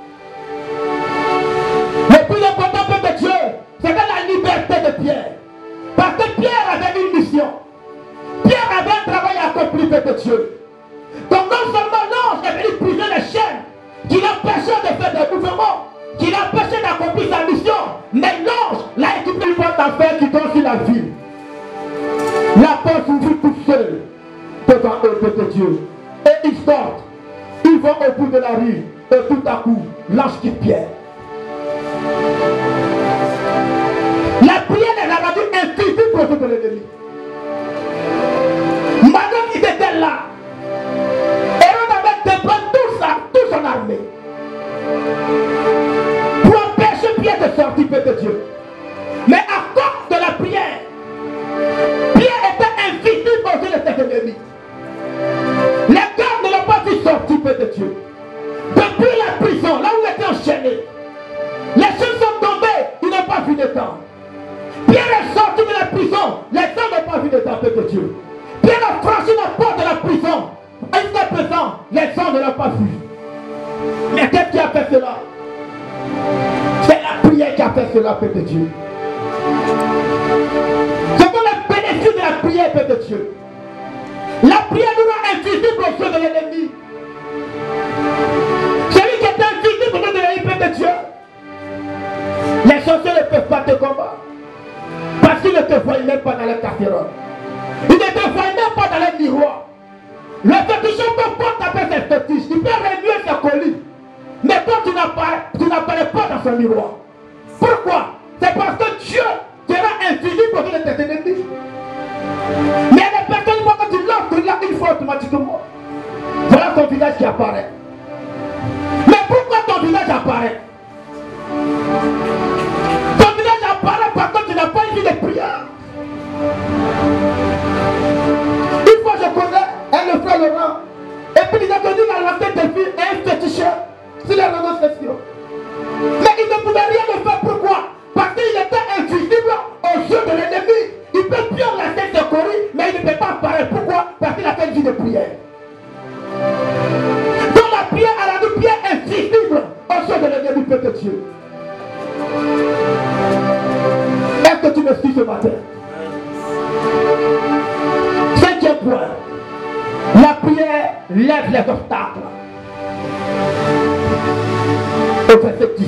Speaker 4: Le plus important de Dieu, c'est de la liberté de Pierre. Parce que Pierre avait une mission. Pierre avait un travail accompli de Dieu. Donc non seulement l'ange est venu briser les chaînes qui l'empêchaient de faire des mouvements, qui l'empêchaient d'accomplir sa mission, mais l'ange l'a équipé une porte d'affaires qui donne sur la ville. La porte s'ouvre toute seule devant eux de Dieu. Et ils sortent. Ils vont au bout de la rue. Et tout à coup, l'ange quitte Pierre. La prière est la rendue invisible pour de l'ennemi. Maintenant qu'il était là, Hérode avait déployé toute son armée pour empêcher Pierre de sortir de Dieu. Mais à cause de la prière, Pierre était invisible aux yeux de ses ennemis. Les gardes ne l'ont pas vu sortir de Dieu. Depuis la prison, là où il était enchaîné, les chaînes sont tombées, ils n'ont pas vu de temps. Pierre est sorti de la prison, les gens n'ont pas vu de temps de Dieu. Pierre a franchi la porte de la prison. Jusqu'à présent, les gens ne l'ont pas vu. Mais qu'est-ce qui a fait cela? C'est la prière qui a fait cela, Père de Dieu. C'est pour le bénéfice de la prière, Père de Dieu. La prière nous rend invisible aux yeux de l'ennemi. Celui qui est invisible aux yeux de l'ennemi, Père de Dieu. Les sorciers ne peuvent pas te combattre. Parce qu'ils ne te voient même pas dans les casseroles. Ils ne te voient même pas dans les miroirs. Le féticheur peut pas taper ses fétiches. Il peut remuer ses colis. Mais toi, tu n'apparais pas dans son miroir. Pourquoi? C'est parce que Dieu te rend invisible aux yeux de tes ennemis. Mais les personnes, quand tu lances là, une fois automatiquement, voilà ton visage qui apparaît. Mais pourquoi ton visage apparaît? Ton visage apparaît parce que tu n'as pas une vie de prière. Une fois je connais le frère Laurent, et puis il a donné la lancée des filles et un féticheur sur les réseaux sociaux. Mais il ne pouvait rien le faire. Pourquoi? Parce qu'il était invisible aux yeux de l'ennemi. Il peut bien la tête de Corée, mais il ne peut pas apparaître. Pourquoi? Parce qu'il a fait une vie de prière. Donc la prière a rendu Pierre invisible aux yeux de l'ennemi, Père de Dieu. Est-ce que tu me suis ce matin? Cinquième point. La prière lève les obstacles. Au verset 10.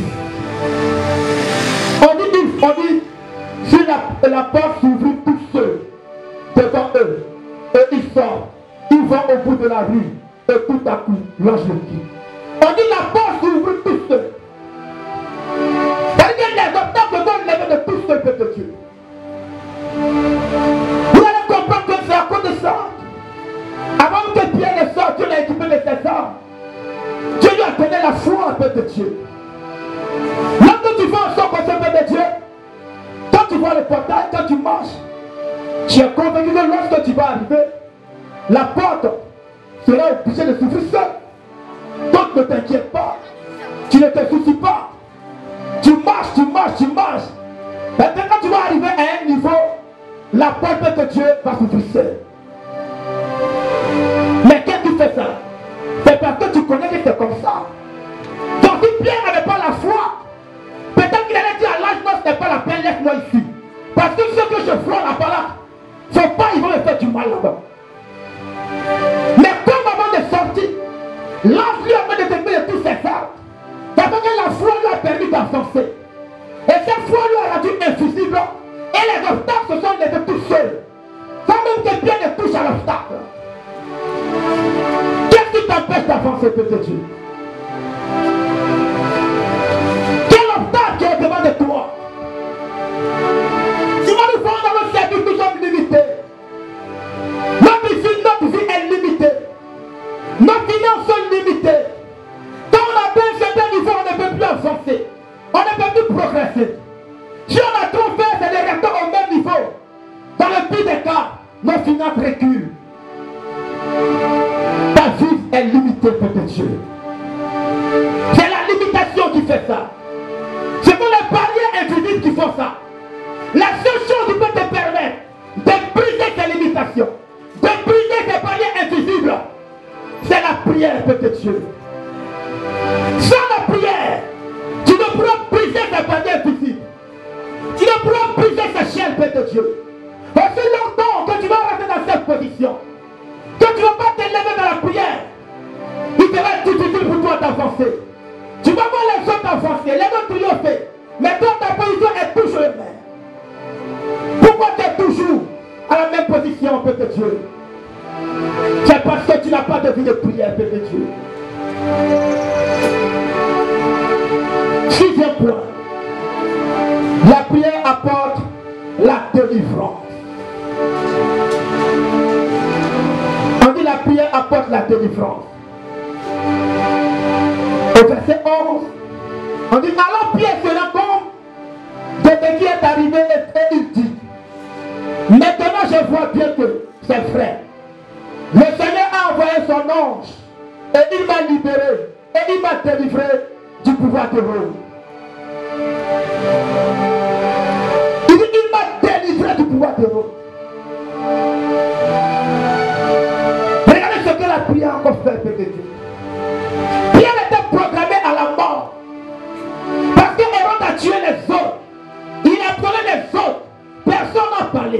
Speaker 4: On dit, si la porte s'ouvre tout seul devant eux, et ils sortent, ils vont au bout de la rue, et tout à coup, l'ange le quitte. On dit la porte s'ouvre tout seul. C'est-à-dire que les obstacles vont lever de tout seul, Père de Dieu. Vous allez comprendre que c'est à cause de ça. Avant que Pierre ne sorte, Dieu l'a équipé de ses armes. Dieu lui a donné la foi, Père de Dieu. Lorsque tu vas en sort comme ça, Père de Dieu, quand tu vois le portail, quand tu marches, tu es convaincu que lorsque tu vas arriver, la porte sera obligée de s'ouvrir seule. Donc ne t'inquiète pas. Tu ne te soucies pas. Tu marches, tu marches, tu marches. Et quand tu vas arriver à un niveau, la porte de Dieu va s'ouvrir seule. Mais qu'est-ce qui fait ça? C'est parce que tu connais que c'est comme ça. Donc si Pierre n'avait pas la foi, peut-être qu'il allait dire à l'âge, non, moi ici. Parce que ceux que je frôle là-bas là, faut pas, ils vont me faire du mal là-bas. Mais comme avant de sortir, l'ange lui a fait de tomber de tous ses arbres. Parce que la foi lui a permis d'avancer. Et cette foi lui a rendu infusible. Et les obstacles se sont levés tout seuls. Sans même que Pierre ne touche à l'obstacle. Qu'est-ce qui t'empêche d'avancer, petit Dieu? Quel obstacle est devant de toi? Souvent nous faisons dans le service, nous sommes limités. Notre vie est limitée. Nos finances sont limitées. Quand on atteint un certain niveau, on ne peut plus avancer. On ne peut plus progresser. Si on a trop fait, c'est de rester au même niveau. Dans le pire des cas, nos finances reculent. Ta vie est limitée, petit Dieu. C'est la limitation qui fait ça. Ce sont les barrières invisibles qui font ça. La seule chose qui peut te permettre de briser tes limitations, de briser tes barrières invisibles, c'est la prière, petit Dieu. Sans la prière, tu ne pourras briser tes barrières invisibles. Tu ne pourras briser ces chaînes, petit Dieu. Aussi longtemps que tu vas rester dans cette position, que tu ne vas pas te lever dans la prière, il sera difficile pour toi d'avancer. Tu vas voir les autres avancer, les autres triompher, mais toi ta position est toujours la même. Pourquoi tu es toujours à la même position, petit Dieu? C'est parce que tu n'as pas de vie de prière, petit Dieu. Sixième point. La prière apporte la délivrance. On dit la prière apporte la délivrance. Au verset 11, on dit alors Pierre se rend compte de ce qui est arrivé et il dit, maintenant je vois bien que c'est vrai. Le Seigneur a envoyé son ange et il m'a libéré et il m'a délivré du pouvoir de Rome. Il dit il m'a délivré du pouvoir de Rome. Regardez ce que la prière a encore fait, petit Dieu. Pierre était programmé à la mort. Parce que Hérode a tué les autres. Il a appelé les autres. Personne n'a parlé.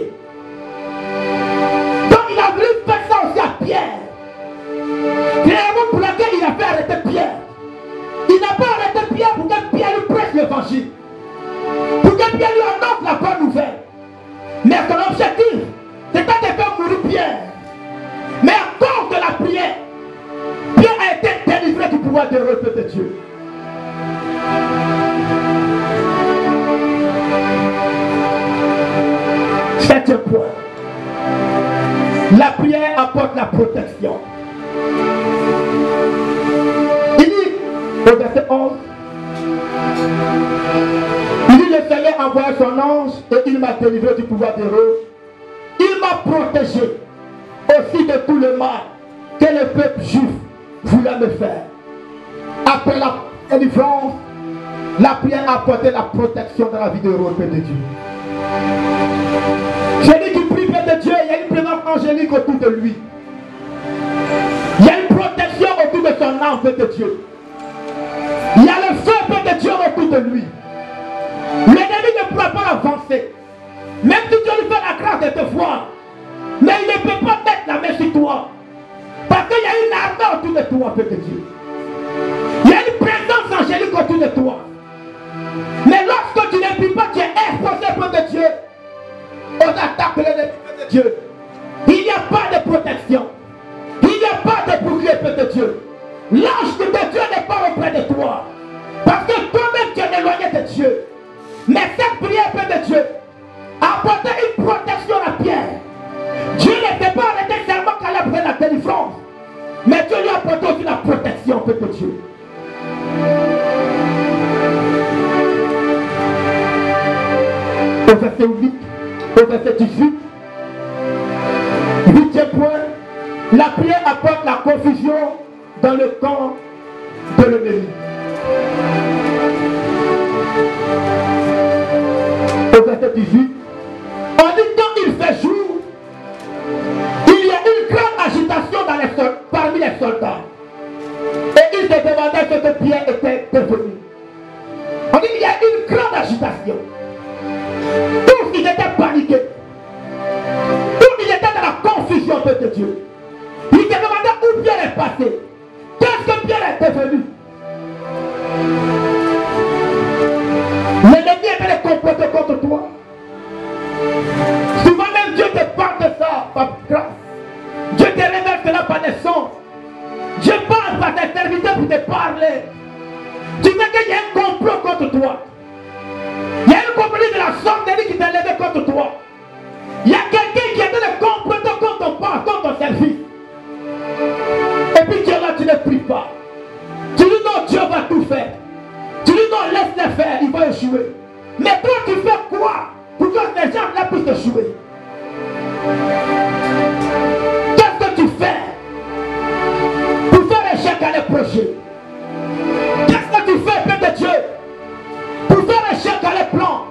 Speaker 4: Donc il a voulu faire ça aussi à Pierre. Clairement pour laquelle il a fait arrêter Pierre. Il n'a pas arrêté Pierre pour que Pierre lui prêche l'évangile. Pour que Pierre lui annonce la bonne nouvelle. Mais son objectif, c'était de faire mourir Pierre. Mais à cause de la prière, Pierre a été délivré du pouvoir de Dieu. Septième point. La prière apporte la protection. Il dit, au verset 11, il dit, le Seigneur envoie son ange et il m'a délivré du pouvoir d'Hérode. Il m'a protégé aussi de tout le mal que le peuple juif voulait me faire. Après la délivrance, la prière a apporté la protection dans la vie d'Hérode, Père de Dieu. Celui qui prie, Père de Dieu, il y a une présence angélique autour de lui. Il y a une protection autour de son âme, Père de Dieu. Il y a le feu, Père de Dieu, autour de lui. L'ennemi ne pourra pas avancer. Même si Dieu lui fait la grâce de te voir, mais il ne peut pas mettre la main sur toi. Parce qu'il y a une armée autour de toi, Père de Dieu. Il y a une présence angélique autour de toi. Mais lorsque tu ne pries pas, tu es exposé, Père de Dieu, aux attaques de l'ennemi, Père de Dieu. Il n'y a pas de protection. Il n'y a pas de bouclier, Père de Dieu. L'ange de Dieu n'est pas auprès de toi. Parce que toi-même tu es éloigné de Dieu. Mais cette prière, Père de Dieu, a apporté une protection à Pierre. Dieu ne s'est pas arrêté seulement qu'à après la délivrance. Mais Dieu lui a apporté aussi la protection, Père de Dieu. Au verset 8, au verset 18, huitième point, la prière apporte la confusion dans le camp de l'ennemi. Au verset 18, on dit quand il fait jour, il y a une grande agitation parmi les soldats. Et ils se demandaient ce que Pierre était devenu. On dit qu'il y a une grande agitation. Tous ils étaient paniqués. Tous ils étaient dans la confusion, Père de Dieu. Ils se demandaient où Pierre est passé. Qu'est-ce que Pierre est devenu? L'ennemi est venu comploter contre toi. Souvent même Dieu te parle de ça par grâce. Dieu te révèle cela par naissance. Dieu parle par tes serviteurs pour te parler. Tu sais qu'il y a un complot contre toi. Il y a un complot de la sorcellerie qui t'est levé contre toi. Il y a quelqu'un qui est en train de comploter contre ton part, contre ton service. Et puis Dieu là, tu ne pries pas. Tu dis non, Dieu va tout faire. Tu dis non, laisse-les faire, il va échouer. Mais toi, tu fais quoi pour que ces gens-là puissent échouer? Qu'est-ce que tu fais pour faire échec à les projets? Qu'est-ce que tu fais, Père de Dieu, pour faire échec à les plans?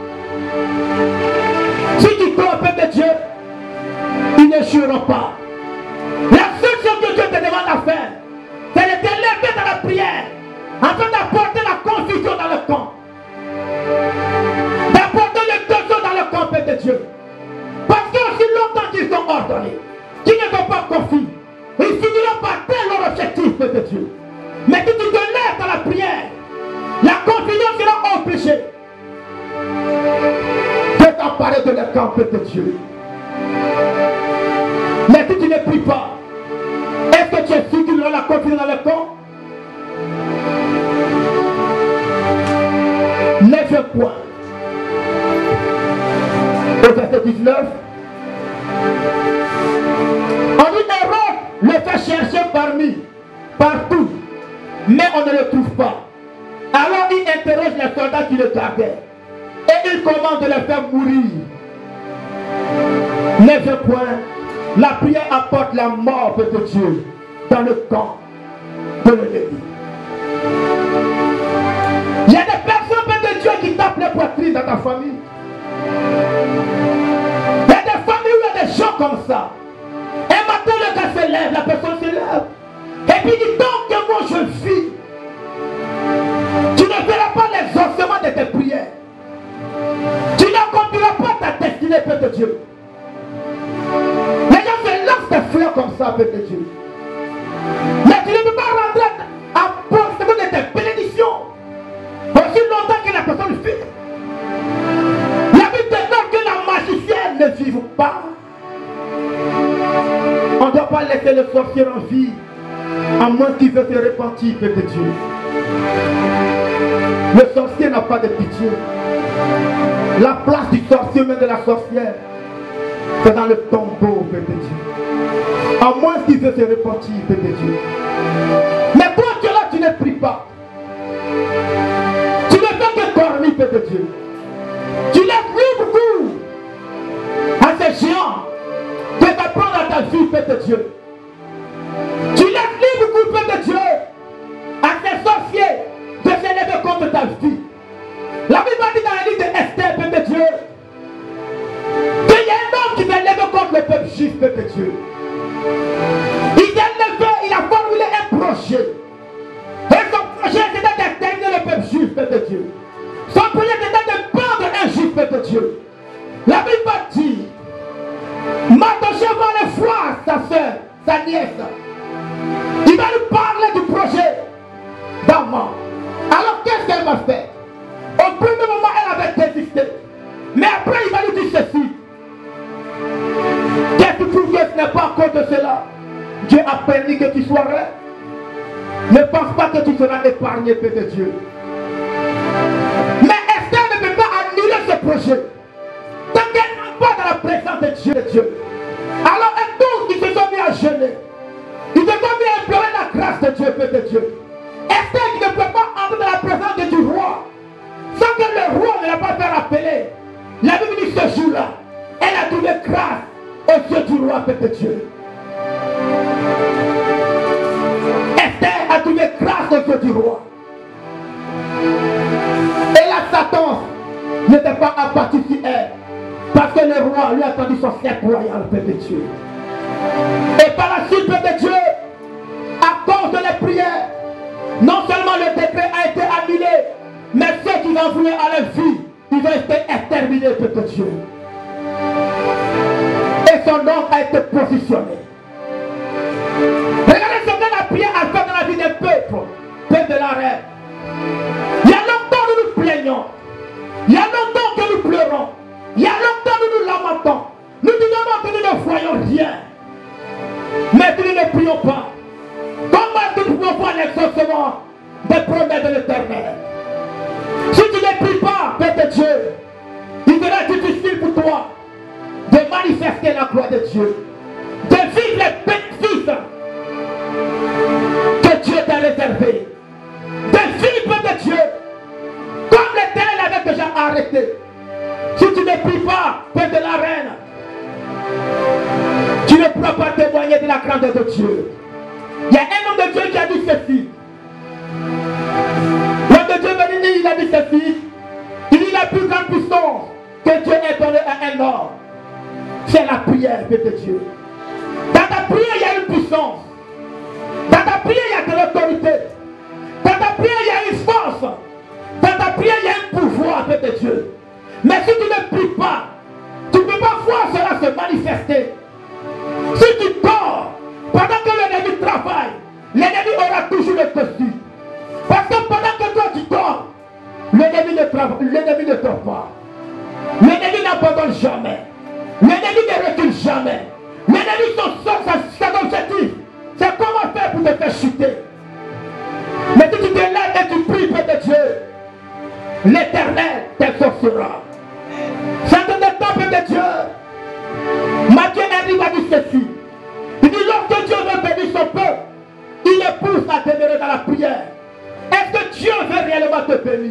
Speaker 4: Si tu crois, Père de Dieu, ils n'échoueront pas. La seule chose que Dieu te demande à faire, c'est de te lever dans la prière, afin d'apporter la confusion dans le camp. D'apporter le désordre dans le camp, Père de Dieu. Parce que aussi longtemps qu'ils sont ordonnés, qu'ils ne sont pas confiés, ils finiront par atteindre leur objectif, Père de Dieu. Mais si tu te lèves dans la prière, la confusion sera obligée de t'emparer de le camp, Père de Dieu. Mais si tu ne pries pas, est-ce que tu es sûr qu'il y aura la confusion dans le camp? 9 points. Au verset 19. On dit Hérode le fait chercher partout, mais on ne le trouve pas. Alors il interroge les soldats qui le gardaient et il commande de le faire mourir. 9 points. La prière apporte la mort de Dieu dans le camp de l'ennemi. Il y a des personnes de Dieu qui tapent les poitrines dans ta famille. Il y a des familles où il y a des gens comme ça. Un matin le gars se lève, la personne se lève. Et puis il dit donc que moi je vis. Tu ne verras pas l'exaucement de tes prières. Tu n'accompliras pas ta destinée, Père de Dieu. Les gens se lancent des fleurs comme ça, Père de Dieu. Mais tu ne peux pas rentrer à portée de tes bénédictions aussi longtemps que la personne vit. La Bible déclare que la magicienne ne vive pas. On ne doit pas laisser le sorcier en vie, à moins qu'il veut se repentir, Père de Dieu. Le sorcier n'a pas de pitié. La place du sorcier, même de la sorcière, c'est dans le tombeau, Père de Dieu. À moins qu'il veut se repentir, Père de Dieu. Mais toi, tu es là, tu ne pries pas. Tu ne fais que dormir, Père de Dieu. Tu laisses libre cours à ces géants de t'apprendre à ta vie, Père de Dieu. Tu laisses libre cours, Père de Dieu, à ces sorciers de s'élever contre ta vie. La Bible dit dans la livre de Esther, Père de Dieu, qu'il y a un homme qui s'est levé contre le peuple juif, Père de Dieu. Il s'est levé, il a formulé un projet. Et son projet c'était d'exterminer le peuple juif, Père de Dieu. Son projet c'était de prendre un juif, Père de Dieu. La Bible dit, Mardochée va aller voir sa soeur, sa nièce. Il va lui parler du projet d'Aman. Alors qu'est-ce qu'elle va faire? Au premier moment, elle avait désisté. Mais après, il va lui dire ceci. Qu'est-ce que tu trouves que ce n'est pas à cause de cela? Dieu a permis que tu sois reine. Ne pense pas que tu seras épargné, Père de Dieu. Mais Esther ne peut pas annuler ce projet tant qu'elle n'est pas dans la présence de Dieu. Alors, et tous, ils se sont mis à jeûner. Ils se sont mis à implorer la grâce de Dieu, Père de Dieu. Esther qui ne peut pas entrer dans la présence du roi sans que le roi ne l'a pas fait rappeler. La Bible dit ce jour-là, elle a trouvé grâce aux yeux du roi, Père de Dieu. Esther a trouvé grâce aux yeux du roi. Et la Satan n'était pas abattu sur elle, parce que le roi lui a tendu son cercle royal, Père de Dieu. Et par la suite, Père de Dieu, à cause de les prières, non seulement le décret a été annulé, mais ceux qui vont venir à la vie, ils ils ont été exterminés, Père de Dieu. Et son nom a été positionné. Regardez ce que la prière a fait dans la vie des peuples, peuple de la reine. Il y a longtemps nous nous plaignons. Il y a longtemps que nous pleurons. Il y a longtemps nous nous lamentons. Nous disons que nous ne voyons rien. Mais nous ne prions pas. Comment est-ce que nous pouvons voir l'exaucement des promesses de l'Éternel? Si tu ne pries pas, Père de Dieu, il sera difficile pour toi de manifester la gloire de Dieu, de vivre les bénéfices que Dieu t'a réservés, de vivre, Père de Dieu, comme l'Éternel avait déjà arrêté. Si tu ne pries pas, Père de la reine, tu ne pourras pas témoigner de la grandeur de Dieu. Il y a un homme de Dieu qui a dit ceci. L'homme de Dieu béni, il a dit ceci. Il dit la plus grande puissance que Dieu ait donnée à un homme, c'est la prière, Père de Dieu. Dans ta prière, il y a une puissance. Dans ta prière, il y a de l'autorité. Dans ta prière, il y a une force. Dans ta prière, il y a un pouvoir, Père de Dieu. Mais si tu ne pries pas, tu ne peux pas voir cela se manifester. Si tu dors, pendant que l'ennemi travaille, l'ennemi aura toujours le dessus. Parce que pendant que toi tu dors, l'ennemi ne dort pas. L'ennemi n'abandonne jamais. L'ennemi ne recule jamais. L'ennemi, son objectif, c'est comment faire pour te faire chuter. Mais si tu te lèves et tu pries, Père de Dieu, l'Éternel t'exaucera. Ça te temps, Père de Dieu. Matthieu Henry va dire ceci. Il dit, lorsque Dieu veut bénir son peuple, il le pousse à demeurer dans la prière. Est-ce que Dieu veut réellement te bénir?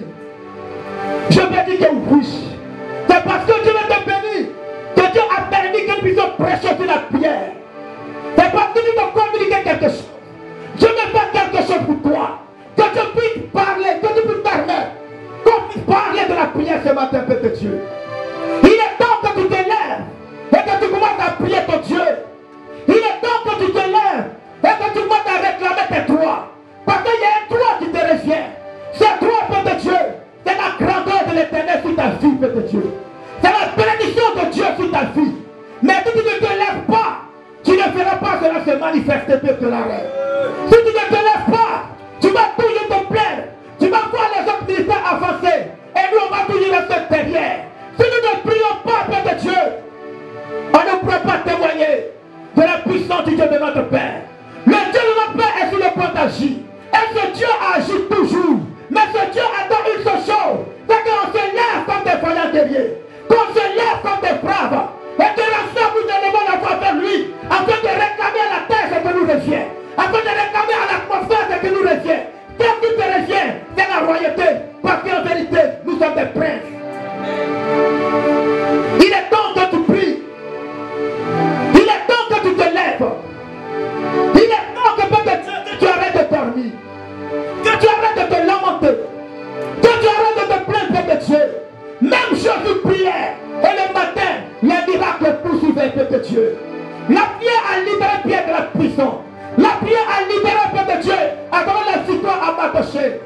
Speaker 4: Je peux dire que oui. C'est parce que Dieu veut te bénir que Dieu a permis que nous puissions prêcher sur la prière. C'est parce que nous devons communiquer quelque chose. Je veux faire quelque chose pour toi. Que tu puisses parler, que tu puisses permettre qu'on puisse parler de la prière ce matin, Père de Dieu. Il est temps que tu te lèves et que tu commences à prier ton Dieu. Il est temps que tu te lèves et que tu commences à réclamer tes droits. Parce qu'il y a un droit qui te revient. Ce droit, Père de Dieu, c'est la grandeur de l'Éternel sur ta vie, Père de Dieu. C'est la bénédiction de Dieu sur ta vie. Mais si tu ne te lèves pas, tu ne feras pas cela se manifester, Père de la reine. Si tu ne te lèves pas, tu vas toujours te plaindre. Tu vas voir les autres militaires avancer. Et nous, on va toujours rester derrière. Si nous ne prions pas, Père de Dieu, on ne pourra pas témoigner de la puissance du Dieu de notre Père. Le Dieu de notre Père est sur le point d'agir. Et ce Dieu agit toujours. Mais ce Dieu attend une seule chose. C'est qu'on se lève comme des voyants guerriers. Qu'on se lève comme des braves. Et que l'ensemble nous élevons la voix vers lui. Afin de réclamer à la terre ce que nous revient. Afin de réclamer à l'atmosphère ce que nous revient. Qu'est-ce qui te revient? C'est la royauté. Parce qu'en vérité, nous sommes des princes. Il est temps que tu pries. Il est temps que tu te lèves. Il est temps que peut-être tu arrêtes de dormir. Que tu arrêtes de te lamenter. Que tu arrêtes de te plaindre, Père de Dieu. Même Jésus priait. Et le matin, les miracles poursuivaient, Père de Dieu. La prière a libéré Pierre de la prison. La prière a libéré, Père de Dieu, à travers la victoire à Mardochée.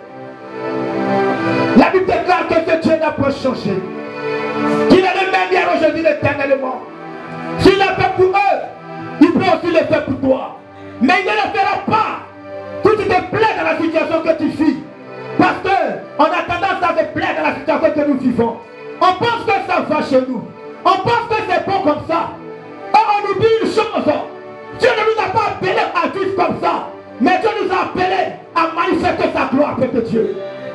Speaker 4: La Bible déclare que ce Dieu n'a pas changé. Qu'il est le même hier, aujourd'hui, éternellement. S'il l'a fait pour eux, il peut aussi le faire pour toi. Mais il ne le fera pas. Tout te plaît dans la situation que tu vis. Parce qu'on a tendance à se plaire dans la situation que nous vivons. On pense que ça va chez nous. On pense que c'est bon comme ça. Et on oublie une chose. Dieu ne nous a pas appelés à vivre comme ça. Mais Dieu nous a appelés à manifester sa gloire, Père de Dieu.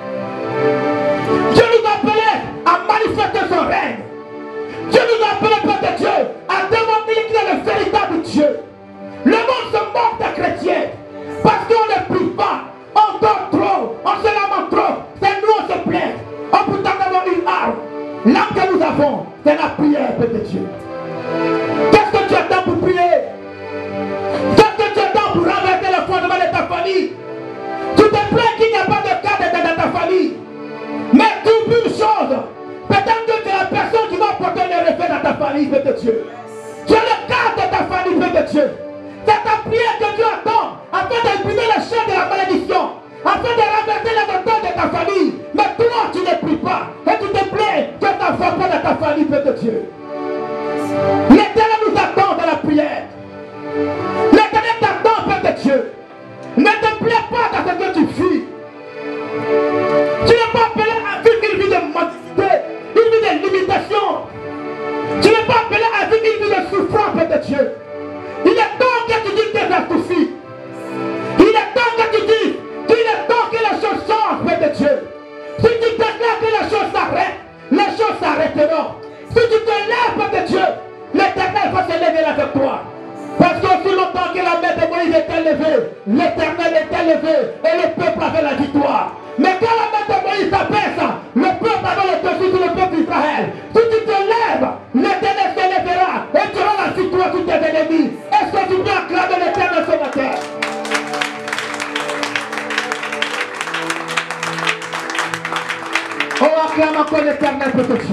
Speaker 4: Dieu nous a appelés à manifester son règne. Dieu nous a appelés, Père de Dieu, à démontrer qu'il est le véritable Dieu. Le monde se moque des chrétiens parce qu'on ne prie pas. On dort trop, on se lamente trop. C'est nous, on se plaint. On peut avoir une arme. L'arme que nous avons, c'est la prière, Père de Dieu. Qu'est-ce que tu attends pour prier? Qu'est-ce que tu attends pour renverser le fondement de ta famille? Tu te plains qu'il n'y a pas de cadre dans ta famille. Mais tu oublies une chose. Peut-être que tu es la personne qui va apporter le reflet dans ta famille, Père de Dieu. Tu es le cadre de ta famille, Père de Dieu. C'est ta prière que Dieu attend afin d'éliminer le chef de la malédiction, afin de renverser les montagnes de ta famille. Mais toi, tu ne pries pas et tu te plains que ta salut, Père de Dieu. L'Éternel nous attend dans la prière. L'Éternel t'attend, Père de Dieu. Ne te plaît pas dans ce que tu fuis. Tu n'es pas appelé à vivre une vie de mendicité, une vie de limitation. Tu n'es pas appelé à vivre une vie de souffrance, Père de Dieu. Il est temps que tu dises tes soucis. Il est temps que tu dises qu'il est temps que les choses changent, Père de Dieu. Si tu déclares que les choses s'arrêtent, les choses s'arrêteront. Si tu te lèves, Père de Dieu, l'Éternel va se lever avec toi. Parce qu'aussi longtemps que la main de Moïse était levée, l'Éternel était levé et le peuple avait la victoire. Mais quand la main de Moïse s'abaisse, le peuple avait le dessus sur le peuple d'Israël. Si tu te lèves, l'Éternel se lèvera et tu auras la victoire sur tes ennemis. Est-ce que tu peux acclamer l'Éternel ce matin? On acclame encore l'Éternel peut-être.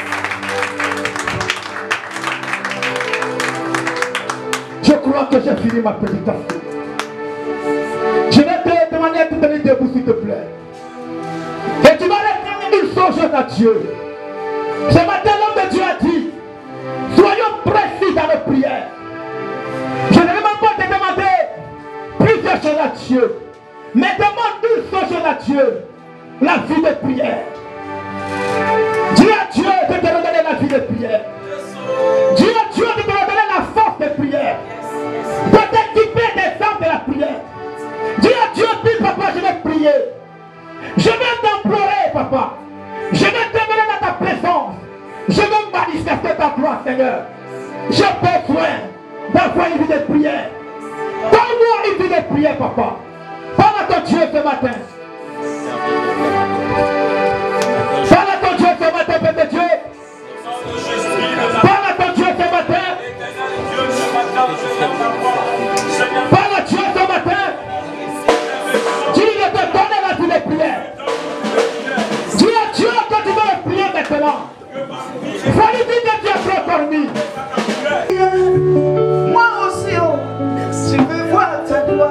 Speaker 4: Je crois que j'ai fini ma petite affaire. Je vais te demander de te tenir debout s'il te plaît. Et tu vas réclamer une chose à Dieu. Ce matin, l'homme de Dieu a dit, soyons précis dans nos prières. Je ne vais même pas te demander plusieurs choses à Dieu. Mais demande une seule chose à Dieu. La vie de prière. Dis à Dieu de te redonner la vie de prière. Dis à Dieu de te redonner la force de prière. De t'équiper des armes de la prière. Dis à Dieu, dis papa, je vais prier. Je vais t'implorer, papa. Je vais te mener dans ta présence. Je vais manifester ta gloire, Seigneur. J'ai besoin d'avoir une vie de prière. Donne-moi une vie de prière, papa. Parle à ton Dieu ce matin. Parle à ton Dieu ce matin, Père de Dieu. Parle à ton Dieu ce matin. Parle à Dieu ce matin. Dis de te donner la vie de prière. Dis à Dieu que tu veux prier maintenant. Faut lui dire que tu es prêt pour lui.
Speaker 3: Moi aussi, oh, je veux voir ta gloire.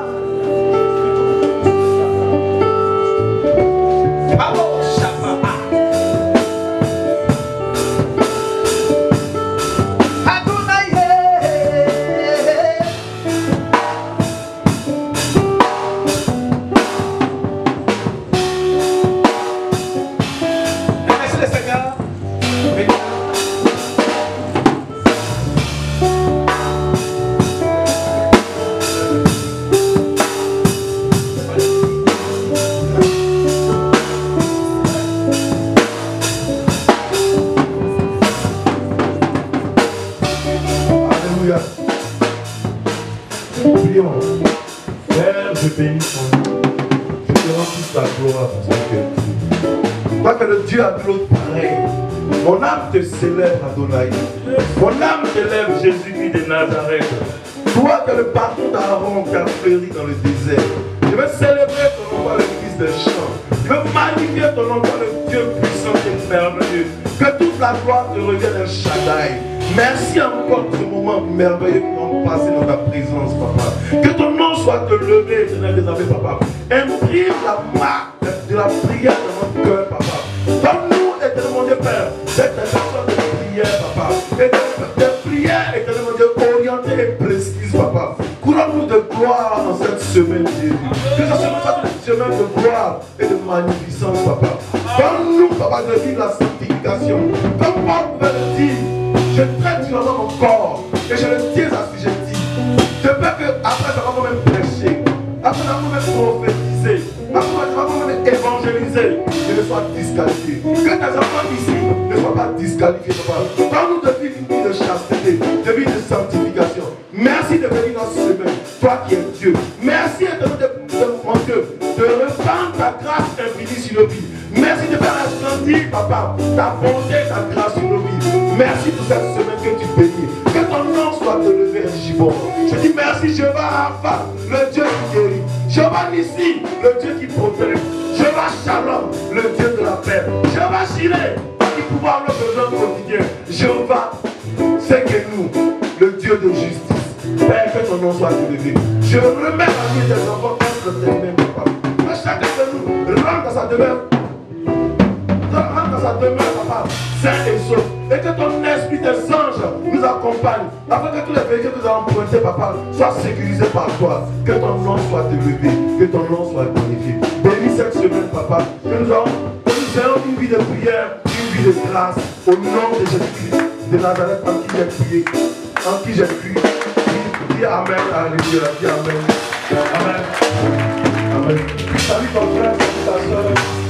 Speaker 5: Mon âme te célèbre, Adonai. Mon âme t'élève, Jésus-Christ de Nazareth. Toi que le pardon d'Aaron qui a fleuri dans le désert. Je veux célébrer ton nom par l'église des chants. Je veux magnifier ton nom par le Dieu puissant et merveilleux. Que toute la gloire te revienne à Shaddai. Merci encore de ce moment merveilleux que nous avons passé dans ta présence, papa. Que ton nom soit te lever, Seigneur des armées, papa. Imprime la marque de la prière dans notre cœur, papa. Donne-nous, éternellement Dieu Père, cette intention de prière, papa. Et de prière, éternellement Dieu, orientée et précise, papa. Couronne-nous de gloire dans cette semaine, Jésus. Que ce soit une semaine de gloire et de magnificence, papa. Donne-nous, papa, de vivre la sanctification. Comme Paul pouvait le dire, je traite sur mon corps et je le tiens assujetti. Je veux qu'après avoir moi-même prêché, après avoir moi-même prophétisé, après avoir moi-même évangélisé, je ne sois disqualifié. Que tes enfants ici ne soient pas disqualifiés, papa. Donne-nous de vivre une vie de chasteté, de vie de sanctification. Merci de venir dans ce semaine, toi qui es Dieu. Merci mon Dieu, de répandre ta grâce infinie sur nos vies. Merci de faire resplendir, papa, ta bonté, ta grâce sur nos vies. Merci pour cette semaine que tu bénis. Que ton nom soit élevé, Jibon. Je dis merci, Jéhovah Rapha, le Dieu qui guérit. Jéhovah Nissi, le Dieu qui protège. Jéhovah Shalom, le Dieu de la paix. Jéhovah Jireh, qui pouvoir le besoin quotidien. Jéhovah, c'est que nous, le Dieu de justice. Père, que ton nom soit élevé. Je remets la vie des enfants contre tes mains, papa. Que chacun de nous rentre dans sa demeure. Rentre dans ça demeure, papa, sain et sauf. Et que ton esprit, tes anges nous accompagnent. Afin que tous les véhicules que nous allons emprunter, papa, soient sécurisés par toi. Que ton nom soit élevé, que ton nom soit magnifié. Bénis cette semaine, papa, que nous ayons une vie de prière, une vie de grâce. Au nom de Jésus-Christ de Nazareth, en qui j'ai prié, en qui j'ai cru. Dis Amen, alléluia, dis Amen. Amen. Amen. Salut ton frère, salut ta soeur.